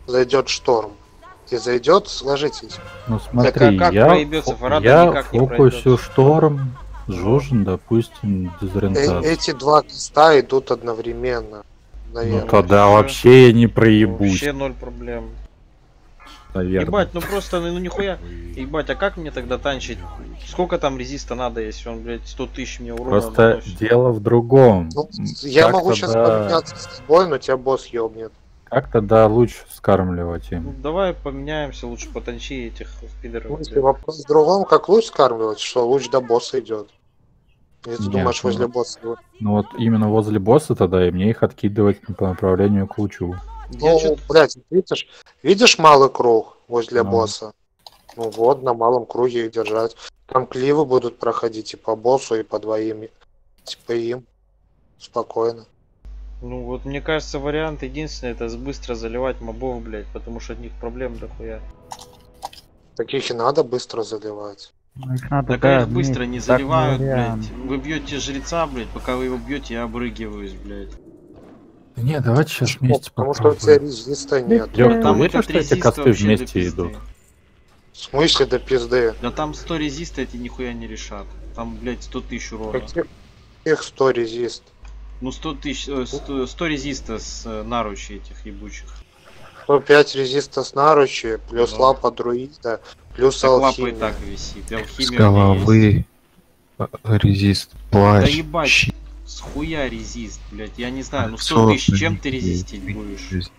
S1: и зайдет, сложитесь.
S3: Ну смотри,
S2: как
S3: я,
S2: проебется? Фарада
S3: я
S2: никак не
S3: фокусю Шторм, Жужин, допустим, дезориентацию.
S1: Эти два каста идут одновременно, наверное.
S3: Ну тогда вообще я не проебусь,
S2: Вообще ноль проблем.
S3: наверное.
S2: Ебать, ну просто, ну нихуя. Ебать, а как мне тогда танчить? Сколько там резиста надо, если он, блядь, 100 тысяч мне урона
S3: Просто
S2: наносит?
S3: дело в другом.
S1: Ну, я
S3: Как
S1: могу сейчас
S3: тогда-
S1: поменяться с тобой, но тебя босс ёбнет.
S3: Как тогда лучше скармливать им?
S2: Ну, давай поменяемся, лучше потанчи этих пидоров.
S1: Если вопрос в другом, как луч скармливать, что луч до босса идет. Если ты
S3: Нет,
S1: думаешь, возле
S3: ну-
S1: босса.
S3: Ну вот именно возле босса тогда и мне их откидывать по направлению к лучу.
S1: Ну, блядь, видишь малый круг возле
S3: Ну.
S1: босса? Ну вот, на малом круге их держать. Там кливы будут проходить и по боссу, и по двоим. Типа им. Спокойно.
S2: Ну вот мне кажется вариант единственный это быстро заливать мобов, блядь, потому что от них проблем дохуя.
S1: Таких и надо быстро заливать.
S5: Ну, их надо,
S2: Так
S5: да,
S2: их быстро не
S5: вместе, так
S2: заливают,
S5: вариант.
S2: блядь. Вы бьете жреца, блядь, пока вы его бьете, я обрыгиваюсь, блядь.
S3: Не, давайте сейчас вместе
S1: Потому что у тебя
S3: попробуем.
S1: резиста нет.
S3: Лёх, ты
S2: Там
S3: уверен,
S2: этот
S3: что эти
S2: резист
S3: косты
S2: вообще до
S3: вместе
S2: пизды.
S3: идут?
S1: В смысле до пизды?
S2: Да там 100 резиста эти нихуя не решат. Там, блядь, 100 тысяч урона.
S1: Их 100 резист.
S2: Ну 100 тысяч, 100 резиста с наручей этих ебучих.
S1: 105 резиста с наручи, плюс
S2: Да.
S1: лапа друида, плюс
S2: Так лапа и
S1: алхимия.
S2: так висит. Алхимия
S10: С
S2: у меня есть.
S10: головы резист,
S2: Да
S10: плащ,
S2: ебать,
S10: щит.
S2: с хуя резист, блядь, я не знаю, ну 100
S10: Кольцо,
S2: тысяч, чем ты
S10: блядь,
S2: резистить будешь?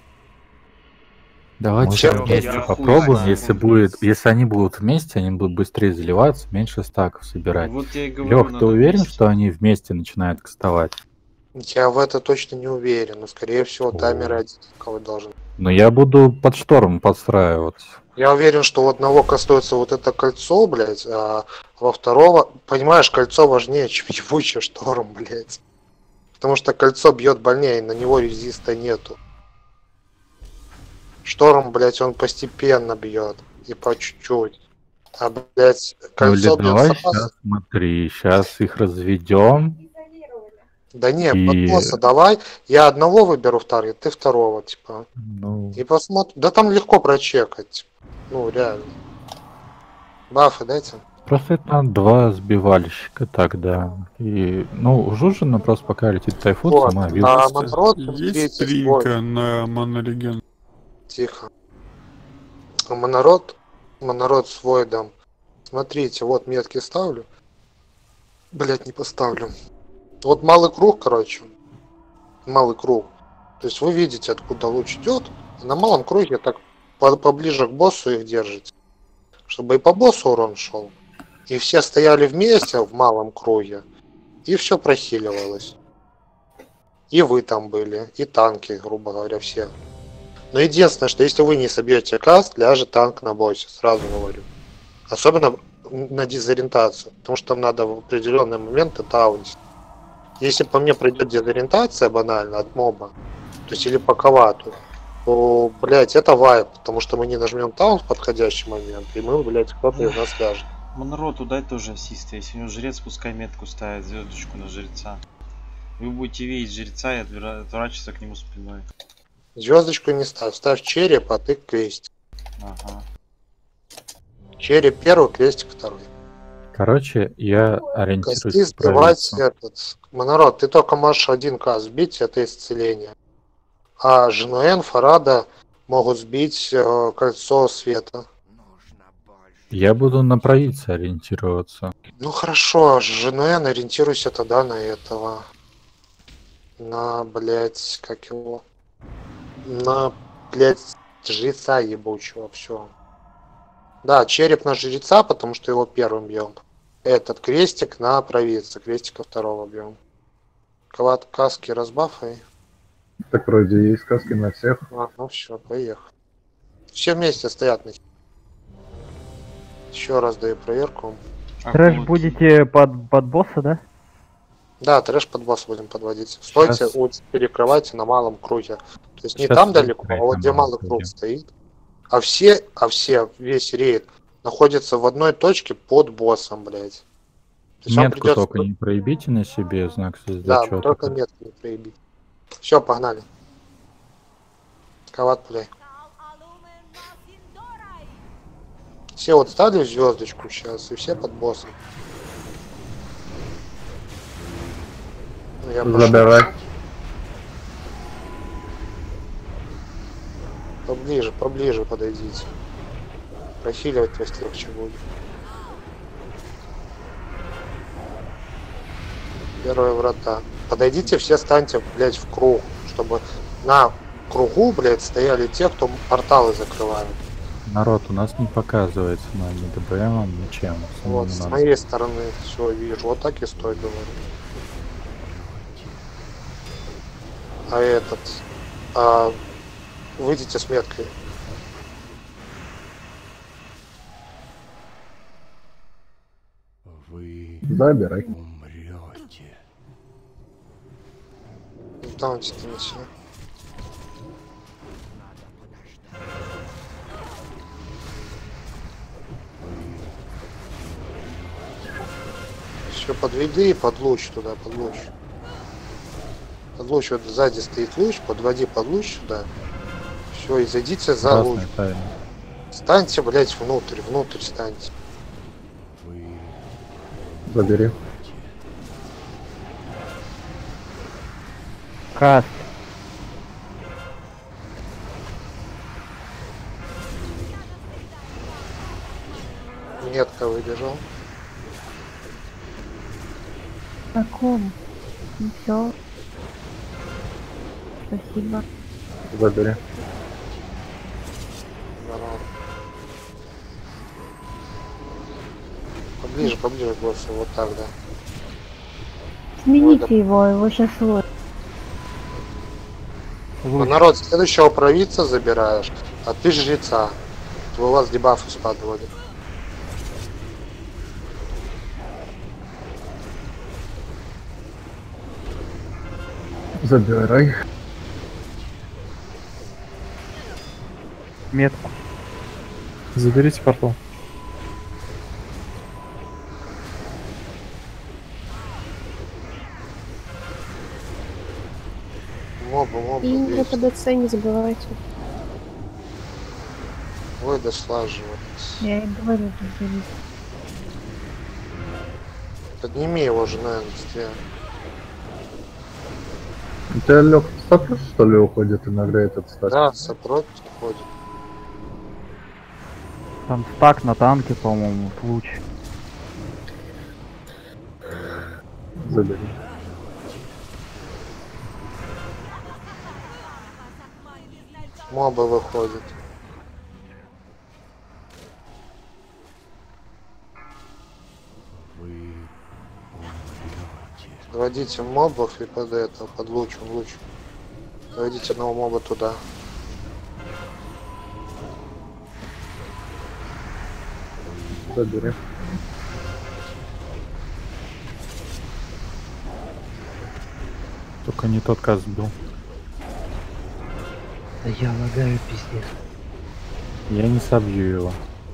S3: Давайте
S10: Может,
S3: сейчас
S2: я
S3: вместе
S2: хуй
S3: попробуем,
S2: знаю,
S3: если
S2: он
S3: будет, если они будут вместе, они будут быстрее заливаться, меньше стаков собирать.
S2: Вот я и говорю,
S3: Лех, ты
S2: надо
S3: уверен,
S2: вместе.
S3: что они вместе начинают кастовать?
S1: Я в это точно не уверен, но скорее всего таймеры одинаковые должны.
S3: Но я буду под шторм подстраиваться.
S1: Я уверен, что у одного кастуется вот это кольцо, блядь, а во второго, понимаешь, кольцо важнее, чем ебучий шторм, блядь. Потому что кольцо бьет больнее, на него резиста нету. Шторм, блядь, он постепенно бьет. И по чуть-чуть. А, блядь,
S3: Ну,
S1: кольцо
S3: или давай
S1: бьет сразу.
S3: сейчас, смотри, сейчас их разведем.
S1: Да не,
S3: И-
S1: под босса давай. Я одного выберу в таргет, ты второго, типа.
S3: Ну,
S1: И посмотрим. Да там легко прочекать. Типа. Ну, реально. Бафы дайте.
S3: просто это надо 2 сбивальщика тогда. И, ну, у Жужина просто пока летит тайфун,
S1: Вот.
S3: сама
S1: А
S3: вилка.
S1: Монрод
S4: Есть тринка на монореген?
S1: Тихо. А Монород с Войдом. Смотрите, вот метки ставлю. Блять, не поставлю. Вот малый круг, короче. Малый круг. То есть вы видите, откуда луч идет. И на малом круге так поближе к боссу их держите. Чтобы и по боссу урон шел. И все стояли вместе в малом круге. И все прохиливалось. И вы там были. И танки, грубо говоря, все. Но единственное, что если вы не собьете каст, ляжет танк на боссе. Сразу говорю. Особенно на дезориентацию. Потому что там надо в определенный момент таунить. Если по мне придет дезориентация банально от моба, то есть или по ковату, то, блять, это вайп, потому что мы не нажмем таун в подходящий момент, и мы, блять, кто-то из нас ляжет.
S2: Монороту дай тоже ассист. Если у него жрец, пускай метку ставит, звездочку на жреца. Вы будете видеть жреца и отворачиваться к нему спиной.
S1: Звездочку не ставь, ставь череп, а ты крестик.
S2: Ага.
S1: Череп первый, крестик второй.
S3: Короче, я
S1: Кости
S3: ориентируюсь
S1: сбивать
S3: правильно.
S1: этот. Монород, ты только можешь 1К сбить, это исцеление. А Женуэн, Фарада могут сбить кольцо света.
S3: Я буду на провидца ориентироваться.
S1: Ну хорошо, Женуэн, ориентируйся тогда на этого. На, блять, как его? На, блять, жреца ебучего, все. Да, череп на жреца, потому что его первым бьем. Этот крестик на провидца, крестика второго бьем. Квад каски разбафай.
S12: Так вроде есть сказки на всех.
S1: А, ну все, поехали. Все вместе стоят на. Еще раз даю проверку.
S5: Трэш будете под босса, да?
S1: Да, трэш под босс будем подводить. Стойте
S3: Сейчас.
S1: у перекрывайте на малом круге. То есть не
S3: Сейчас
S1: там
S3: будет
S1: далеко, а
S3: рейд
S1: вот
S3: на
S1: где
S3: малом
S1: малый
S3: круге.
S1: круг стоит. А все, весь рейд находится в одной точке под боссом, блять. То есть вам
S3: Метку
S1: придется...
S3: только не проебите на себе, знак
S1: Да,
S3: звездочета.
S1: только метку не проебить. Все, погнали. Коват пуляй. Все вот ставлю звездочку сейчас, и все под боссом. Ну, я пошел.
S12: Забирай.
S1: Поближе подойдите. Прохиливать вас легче будет. Первые врата. Подойдите, все станьте, блять, в круг, чтобы на кругу, блять, стояли те, кто порталы закрывают.
S3: Народ, у нас не показывается на ни ДБМ, ничем. Самому
S1: Вот, с
S3: надо.
S1: моей стороны все вижу. Вот так и стой, говорю. А этот... выйдите с меткой.
S6: Вы
S12: Забирай.
S6: умрете.
S1: Таунтите на себя. Все подведи и под луч туда, под луч. Под луч, вот сзади стоит луч, подводи под луч сюда. Все, и зайдите за
S3: Красная
S1: луч.
S3: тайна.
S1: Станьте, блять, внутрь станьте.
S12: Забери.
S5: Каст.
S1: Метка выбежал.
S8: Каком? Ну все. Спасибо.
S12: Забери.
S1: Здорово. Поближе к боссу, вот так, да.
S8: Смените его сейчас вот.
S1: Народ, следующего провидца забираешь, а ты жреца. У вас дебафы спадывали.
S12: Забирай.
S5: Метку.
S13: Заберите портал.
S1: Мобы,
S16: И
S1: видите.
S16: ПДЦ не забывайте.
S1: Ой, да слаживается.
S8: Я и говорю, разберись.
S1: Подними его же, наверное, быстрее.
S12: У тебя Лёх сопротив, что ли, уходит иногда этот стак?
S1: Да, сопротив уходит.
S5: Там стак на танке, по-моему, луч.
S12: Забери.
S1: Мобы выходят. Доводите мобов и под это, под луч. Доводите одного моба туда.
S12: Забери.
S3: Только не тот каст был.
S14: Да я лагаю, пиздец.
S3: Я не собью его.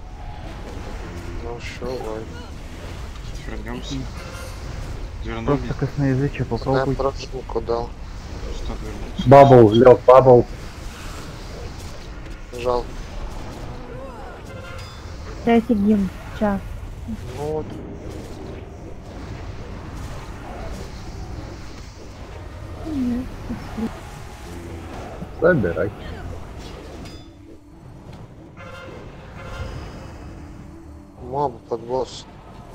S1: Ну все, ой.
S2: Вернемся.
S5: Просто косноязычие попробуй.
S1: Я прожимку дал.
S2: Что вернуться?
S12: Бабл, Лёх, бабл.
S1: Жал.
S8: Дайте гимн, сейчас.
S1: Ну вот.
S8: Нет,
S12: Забирай.
S1: Моб под босс.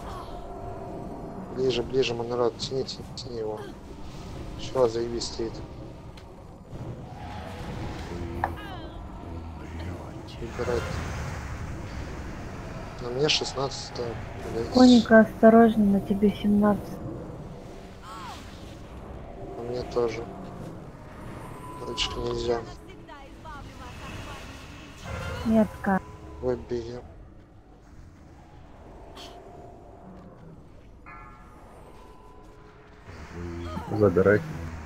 S1: Ближе, мой народ, тяни его. Все, заебись стоит. Выбирать. На мне 16, блядь.
S8: Коника, осторожно, на тебе 17.
S1: На мне тоже. Лучше нельзя.
S8: Метка.
S1: Выбей.
S12: Забирай.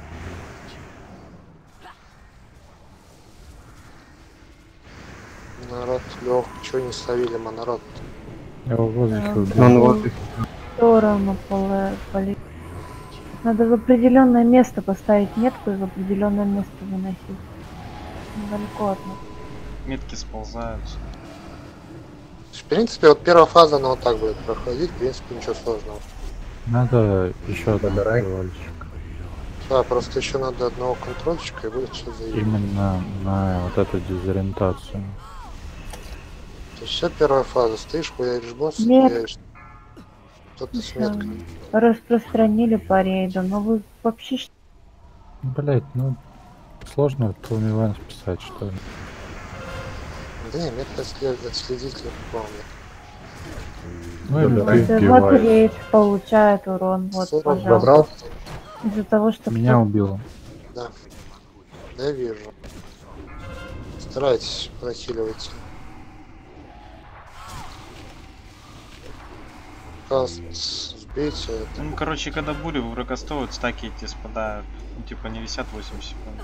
S1: Народ, Лёх, чё не ставили, народ?
S3: Я его в воздухе убил.
S12: Он вот
S8: В сторону поле. Надо в определенное место поставить метку и в определенное место выносить. Недалеко от нас.
S2: Метки сползают.
S1: В принципе, вот первая фаза, она вот так будет проходить, в принципе, ничего сложного.
S3: Надо еще один
S12: Забирай.
S3: контрольчик.
S1: Да, просто еще надо одного контрольчика и будет все заебись.
S3: Именно на вот эту дезориентацию.
S1: То есть вся первая фаза, стоишь, хуяришь босса,
S8: Нет.
S1: хуяришь. Кто-то с
S8: Всё.
S1: меткой.
S8: Распространили по рейду, но вы вообще
S3: Блять, ну сложно в Томиван писать, что ли.
S1: Да не, метка отследить легко.
S3: Ну или
S8: вот,
S3: ты
S8: вот
S3: убиваешь.
S8: рейд получает урон. Вот,
S1: 40
S8: пожалуйста.
S12: забрал.
S8: Из-за того, что
S3: Меня убило.
S1: Да. Да, я вижу. Старайтесь, прохиливайте. Каст сбейте. Это.
S2: Ну, короче, когда буря врагостовывают, стаки эти спадают. Ну, типа, не висят 8 секунд.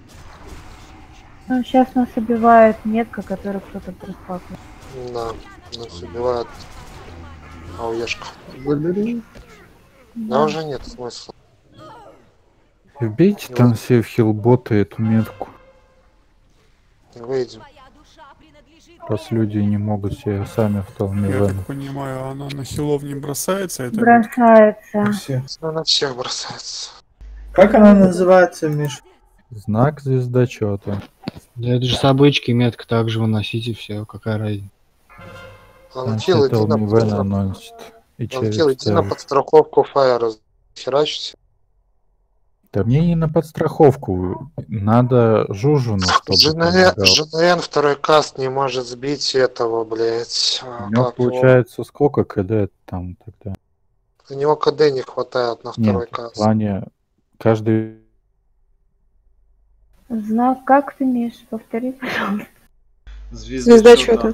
S8: ну, сейчас нас убивает метка, которую кто-то проспакнул.
S1: Да, нас убивает ауешка.
S12: Забери.
S1: Да уже нет смысла.
S3: Вбейте там все в хилботы эту метку.
S1: Выйдем.
S3: Раз люди не могут себе сами в
S4: Я
S3: Томиван.
S4: так понимаю, она на хилов не бросается, это
S8: Бросается.
S15: Все.
S1: Она на всех бросается.
S15: Как она называется, Миш?
S3: Знак звездочета.
S14: Да это же с обычки метка также выносите, все, какая разница.
S1: Анкил, иди на
S3: Томиван
S1: подстраховку.
S3: анонсит. И через
S1: Анкил, иди на
S3: ТР.
S1: подстраховку фаера. Херачите.
S3: Да мне не на подстраховку. Надо Жужину, чтобы помогал.
S1: ЖНН второй каст не может сбить этого, блять.
S3: У него получается сколько КД там тогда?
S1: У него КД не хватает на второй
S3: Нет, в
S1: каст.
S3: плане каждый...
S8: Знак, как ты, Миш? Повтори, пожалуйста.
S16: Звездочета.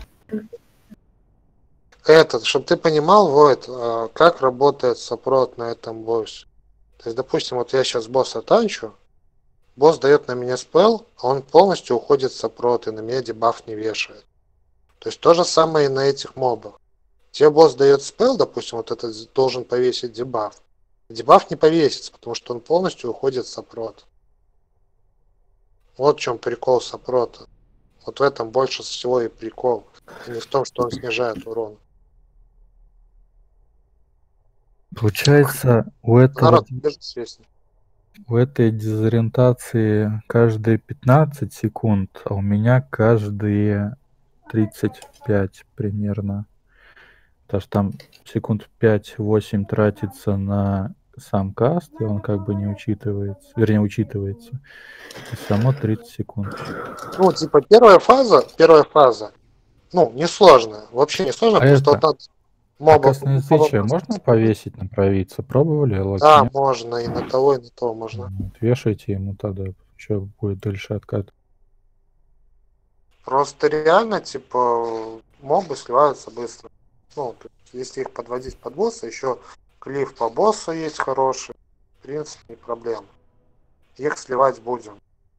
S1: Этот, чтобы ты понимал, Войд, как работает сопрот на этом боссе. То есть, допустим, вот я сейчас босса танчу, босс дает на меня спел, а он полностью уходит в сопрот и на меня дебаф не вешает. То есть то же самое и на этих мобах. Тебе босс дает спел, допустим, вот этот должен повесить дебаф. Дебаф не повесится, потому что он полностью уходит в сопрот. Вот в чем прикол сопрота. Вот в этом больше всего и прикол. И не в том, что он снижает урон.
S3: Получается, у
S1: Народ, держи свестник.
S3: у этой дезориентации каждые 15 секунд, а у меня каждые 35 примерно. Потому что там секунд 5-8 тратится на сам каст, и он как бы не учитывается. Вернее, учитывается. И само 30 секунд.
S1: Ну, типа, первая фаза, ну, несложная. Вообще не сложно,
S3: А
S1: просто
S3: это...
S1: вот надо
S3: А косноязычие можно повесить на провидца? Пробовали? Лок?
S1: Да,
S3: Нет?
S1: можно, и на того, и на того можно.
S3: Вот, вешайте ему тогда, что будет дальше откат.
S1: Просто реально, типа, мобы сливаются быстро. Ну, если их подводить под босса, еще клиф по боссу есть хороший. В принципе, не проблема. Их сливать будем.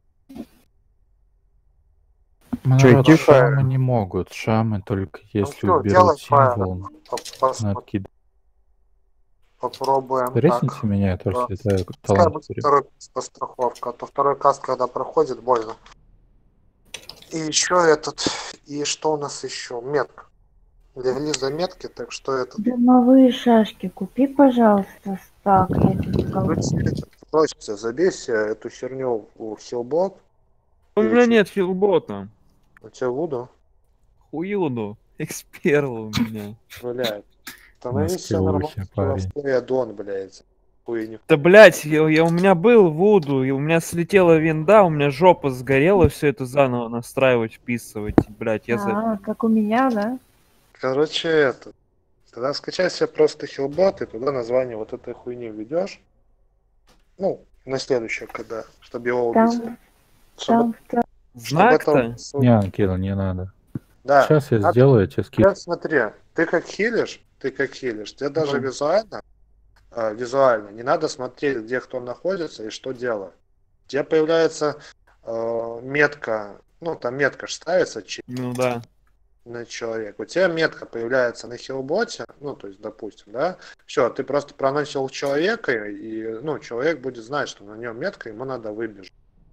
S3: Народ, шамы не могут. Шамы только если
S1: всё,
S3: уберут
S1: делай
S3: символ.
S1: правильно. Попробуем.
S3: Резните
S1: Так.
S3: меня, я тоже
S1: Да.
S3: слетаю.
S1: Пускай будет второй каст по страховка, а то второй каст, когда проходит, больно. И еще этот, и что у нас еще? Метка. Легли за метки, так что это...
S8: Дымовые шашки купи, пожалуйста, стак. Я тебе говорю.
S1: Просится, забейся эту херню в хилбот.
S13: У меня нет хилбота.
S1: У тебя Вуду?
S13: Хуюду. Эксперл у меня.
S1: Блядь. Становись нормально. Аддон, блядь. Хуйню.
S13: Да, блядь, у меня был Вуду, и у меня слетела винда, у меня жопа сгорела, все это заново настраивать, вписывать, блядь, я
S8: как у меня, да?
S1: Короче, это. Тогда скачай себе просто хилбот и туда название вот этой хуйни введешь. Ну, на следующее, когда, чтобы его убить.
S13: Знак-то?
S3: Не, Анкил, не надо.
S1: Да.
S3: Сейчас я сделаю эти скидки.
S1: Сейчас смотри, ты как хилишь, тебе даже визуально не надо смотреть, где кто находится и что делает. Тебе появляется метка, ну там метка ж ставится
S13: ну, да.
S1: на человека. У тебя метка появляется на хилботе, ну то есть, допустим, да, все, ты просто проносил человека, и ну человек будет знать, что на нем метка, ему надо выбежать.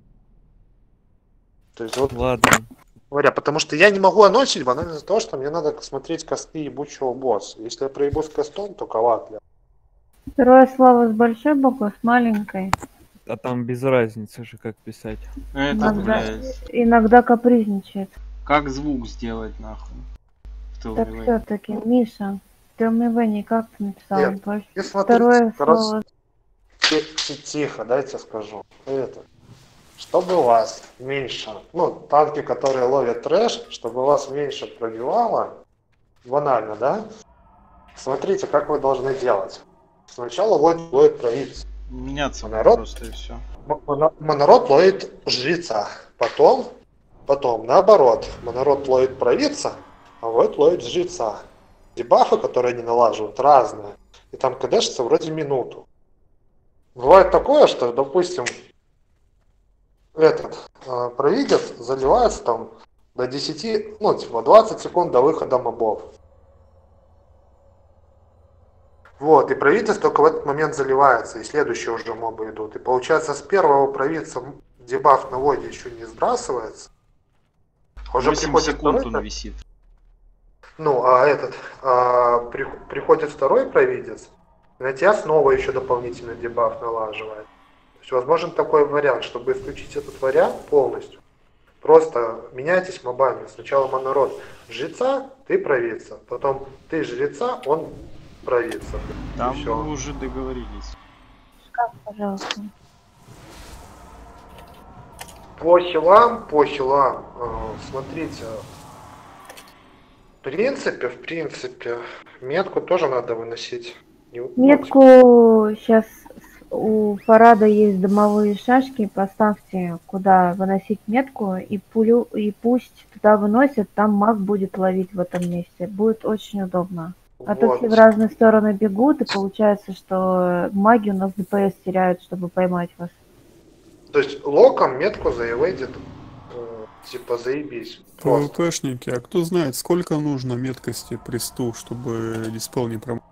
S1: То есть вот.
S13: Ладно.
S1: Говоря, потому что я не могу анонсить банально из-за того, что мне надо смотреть косты ебучего босса. Если я проебу с костом, то коватля.
S8: Второе слово с большой буквы, с маленькой.
S13: А там без разницы же, как писать.
S8: Иногда капризничает.
S2: Как звук сделать, нахуй?
S8: Так все-таки, Миша, ты умывание как ты написал?
S1: Нет,
S8: Второе слово.
S1: Тихо, дайте скажу. Это. Чтобы у вас меньше, ну, танки, которые ловят трэш, чтобы у вас меньше пробивало, банально, да? Смотрите, как вы должны делать. Сначала ловит провидца.
S2: Меняться
S1: монород,
S2: просто и все.
S1: Монород ловит жреца. Потом наоборот, монород ловит провидца, а вот ловит жреца. Дебафы, которые они налаживают, разные. И там кдэшится вроде минуту. Бывает такое, что, допустим, этот провидец заливается там до 10, ну типа 20 секунд до выхода мобов. Вот, и провидец только в этот момент заливается, и следующие уже мобы идут. И получается, с первого провидца дебаф на воде еще не сбрасывается. Уже
S2: 8
S1: приходит
S2: секунд
S1: второй,
S2: он висит.
S1: Ну, приходит второй провидец, и на тебя снова еще дополнительный дебаф налаживает. То есть возможен такой вариант, чтобы исключить этот вариант полностью. Просто меняйтесь мобами. Сначала монород жреца, ты провидца. Потом ты жреца, он провидца.
S2: Там мы уже договорились.
S8: Шкаф, пожалуйста.
S1: По хилам, смотрите. В принципе, метку тоже надо выносить.
S8: Метку сейчас у Фарада есть дымовые шашки, поставьте куда выносить метку и пусть туда выносят, там маг будет ловить в этом месте. Будет очень удобно. А то все в разные стороны бегут, и получается, что маги у нас ДПС теряют, чтобы поймать вас.
S1: То есть локом метку заевейдит, типа заебись.
S4: ПВПшники, а кто знает, сколько нужно меткости престу, чтобы диспел не промыл?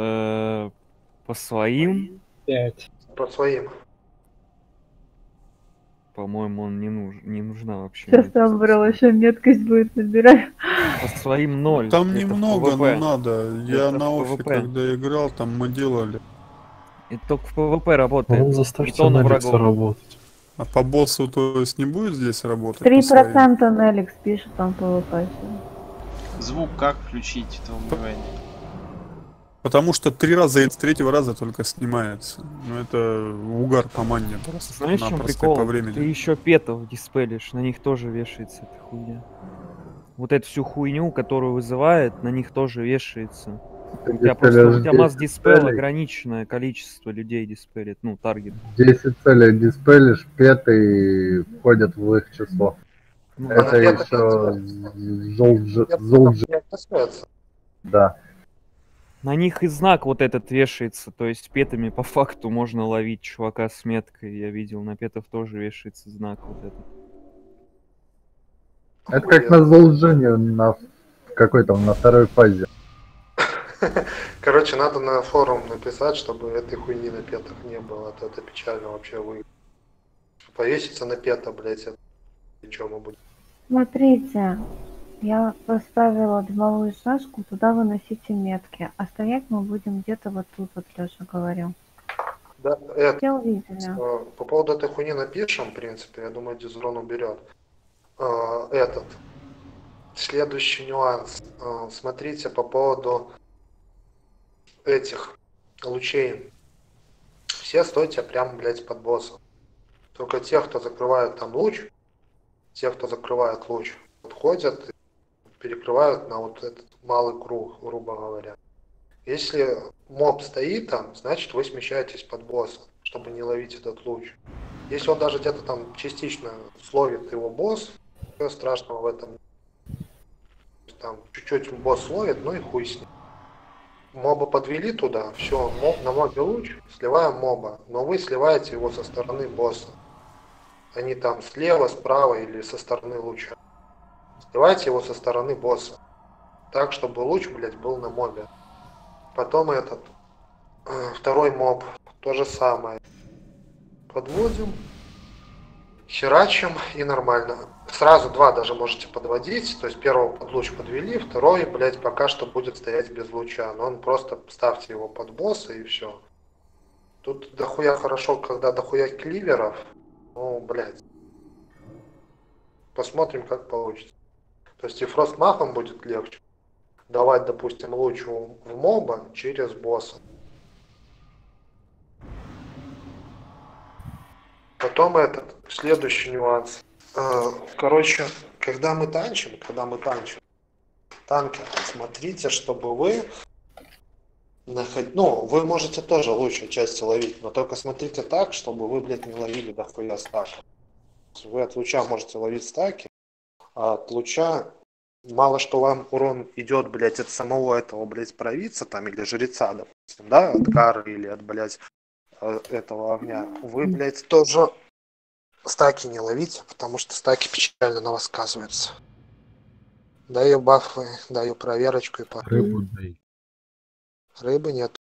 S13: По своим?
S14: 5.
S1: По своим.
S13: По-моему, он не нужна вообще.
S8: Сейчас там брал еще меткость будет набирать.
S13: По своим 0.
S4: Там
S13: это в
S4: немного,
S13: PvP.
S4: но надо. Я
S13: Это
S4: на
S13: в
S4: офе,
S13: PvP.
S4: когда играл, там мы делали.
S13: Это только в PvP работает.
S3: Ну,
S13: Не
S3: заставьте
S13: то на
S3: Неликса
S13: врагов.
S3: работать.
S4: А по боссу, то есть, не будет здесь работать? по своим?
S8: 3% Неликс пишет там PvP.
S2: Звук как включить это умывание?
S4: Потому что 3 раза и с 3-го раза только снимается. Ну это угар по манне просто.
S13: Знаешь, в чем
S4: напросто
S13: прикол?
S4: по времени.
S13: Ты еще петов диспелишь, на них тоже вешается эта хуйня. Вот эту всю хуйню, которую вызывает, на них тоже вешается.
S12: Ты
S13: У тебя
S12: диспелишь
S13: просто масс
S12: 10
S13: диспел
S12: целей.
S13: ограниченное количество людей диспелит, ну, таргет.
S12: 10 целей диспелишь, петы входят в их число.
S13: Ну,
S12: Это еще Золджи. Да.
S13: На них и знак вот этот вешается, то есть петами по факту можно ловить чувака с меткой. Я видел, на петов тоже вешается знак вот этот.
S12: Это как на Золджине на какой там, на второй фазе.
S1: Короче, надо на форум написать, чтобы этой хуйни на петах не было, а то это печально вообще вы. Повеситься на пета, блять, это что мы будем.
S8: Смотрите, я поставила дымовую шашку, туда выносите метки, а стоять мы будем где-то вот тут, вот Леша говорил.
S1: Да,
S8: Все увидели.
S1: по поводу этой хуйни напишем, в принципе, я думаю, Дизрон уберет. Этот. Следующий нюанс. Смотрите, по поводу этих лучей. Все стойте прямо, блядь, под боссом. Только те, кто закрывает там луч, те, кто закрывает луч, подходят и перекрывают на вот этот малый круг, грубо говоря. Если моб стоит там, значит вы смещаетесь под босса, чтобы не ловить этот луч. Если он даже где-то там частично словит его босс, ничего страшного в этом. Там чуть-чуть босс ловит, ну и хуй с ним. Моба подвели туда, все, на мобе луч, сливаем моба, но вы сливаете его со стороны босса. Они там слева, справа или со стороны луча. Сливайте его со стороны босса. Так, чтобы луч, блядь, был на мобе. Потом этот второй моб, то же самое. Подводим, херачим и нормально. Сразу два даже можете подводить, то есть первого под луч подвели, второй, блядь, пока что будет стоять без луча. Но он просто ставьте его под босса и все. Тут дохуя хорошо, когда дохуя кливеров. Ну, блядь. Посмотрим, как получится. То есть и фростмахом будет легче давать, допустим, луч в моба через босса. Потом этот, следующий нюанс. Короче, когда мы танчим, танки, смотрите, чтобы вы ну, вы можете тоже лучшей части ловить, но только смотрите так, чтобы вы, блядь, не ловили дохуя стака. Вы от луча можете ловить стаки, а от луча мало что вам урон идет, блядь, от самого этого, блядь, провидца там или жреца, допустим, да, от кары или от, блядь, этого огня. Вы, блядь, тоже стаки не ловите, потому что стаки печально на вас сказываются. Даю бафы, даю проверочку и по...
S3: Рыбу дай.
S1: Рыбы нет.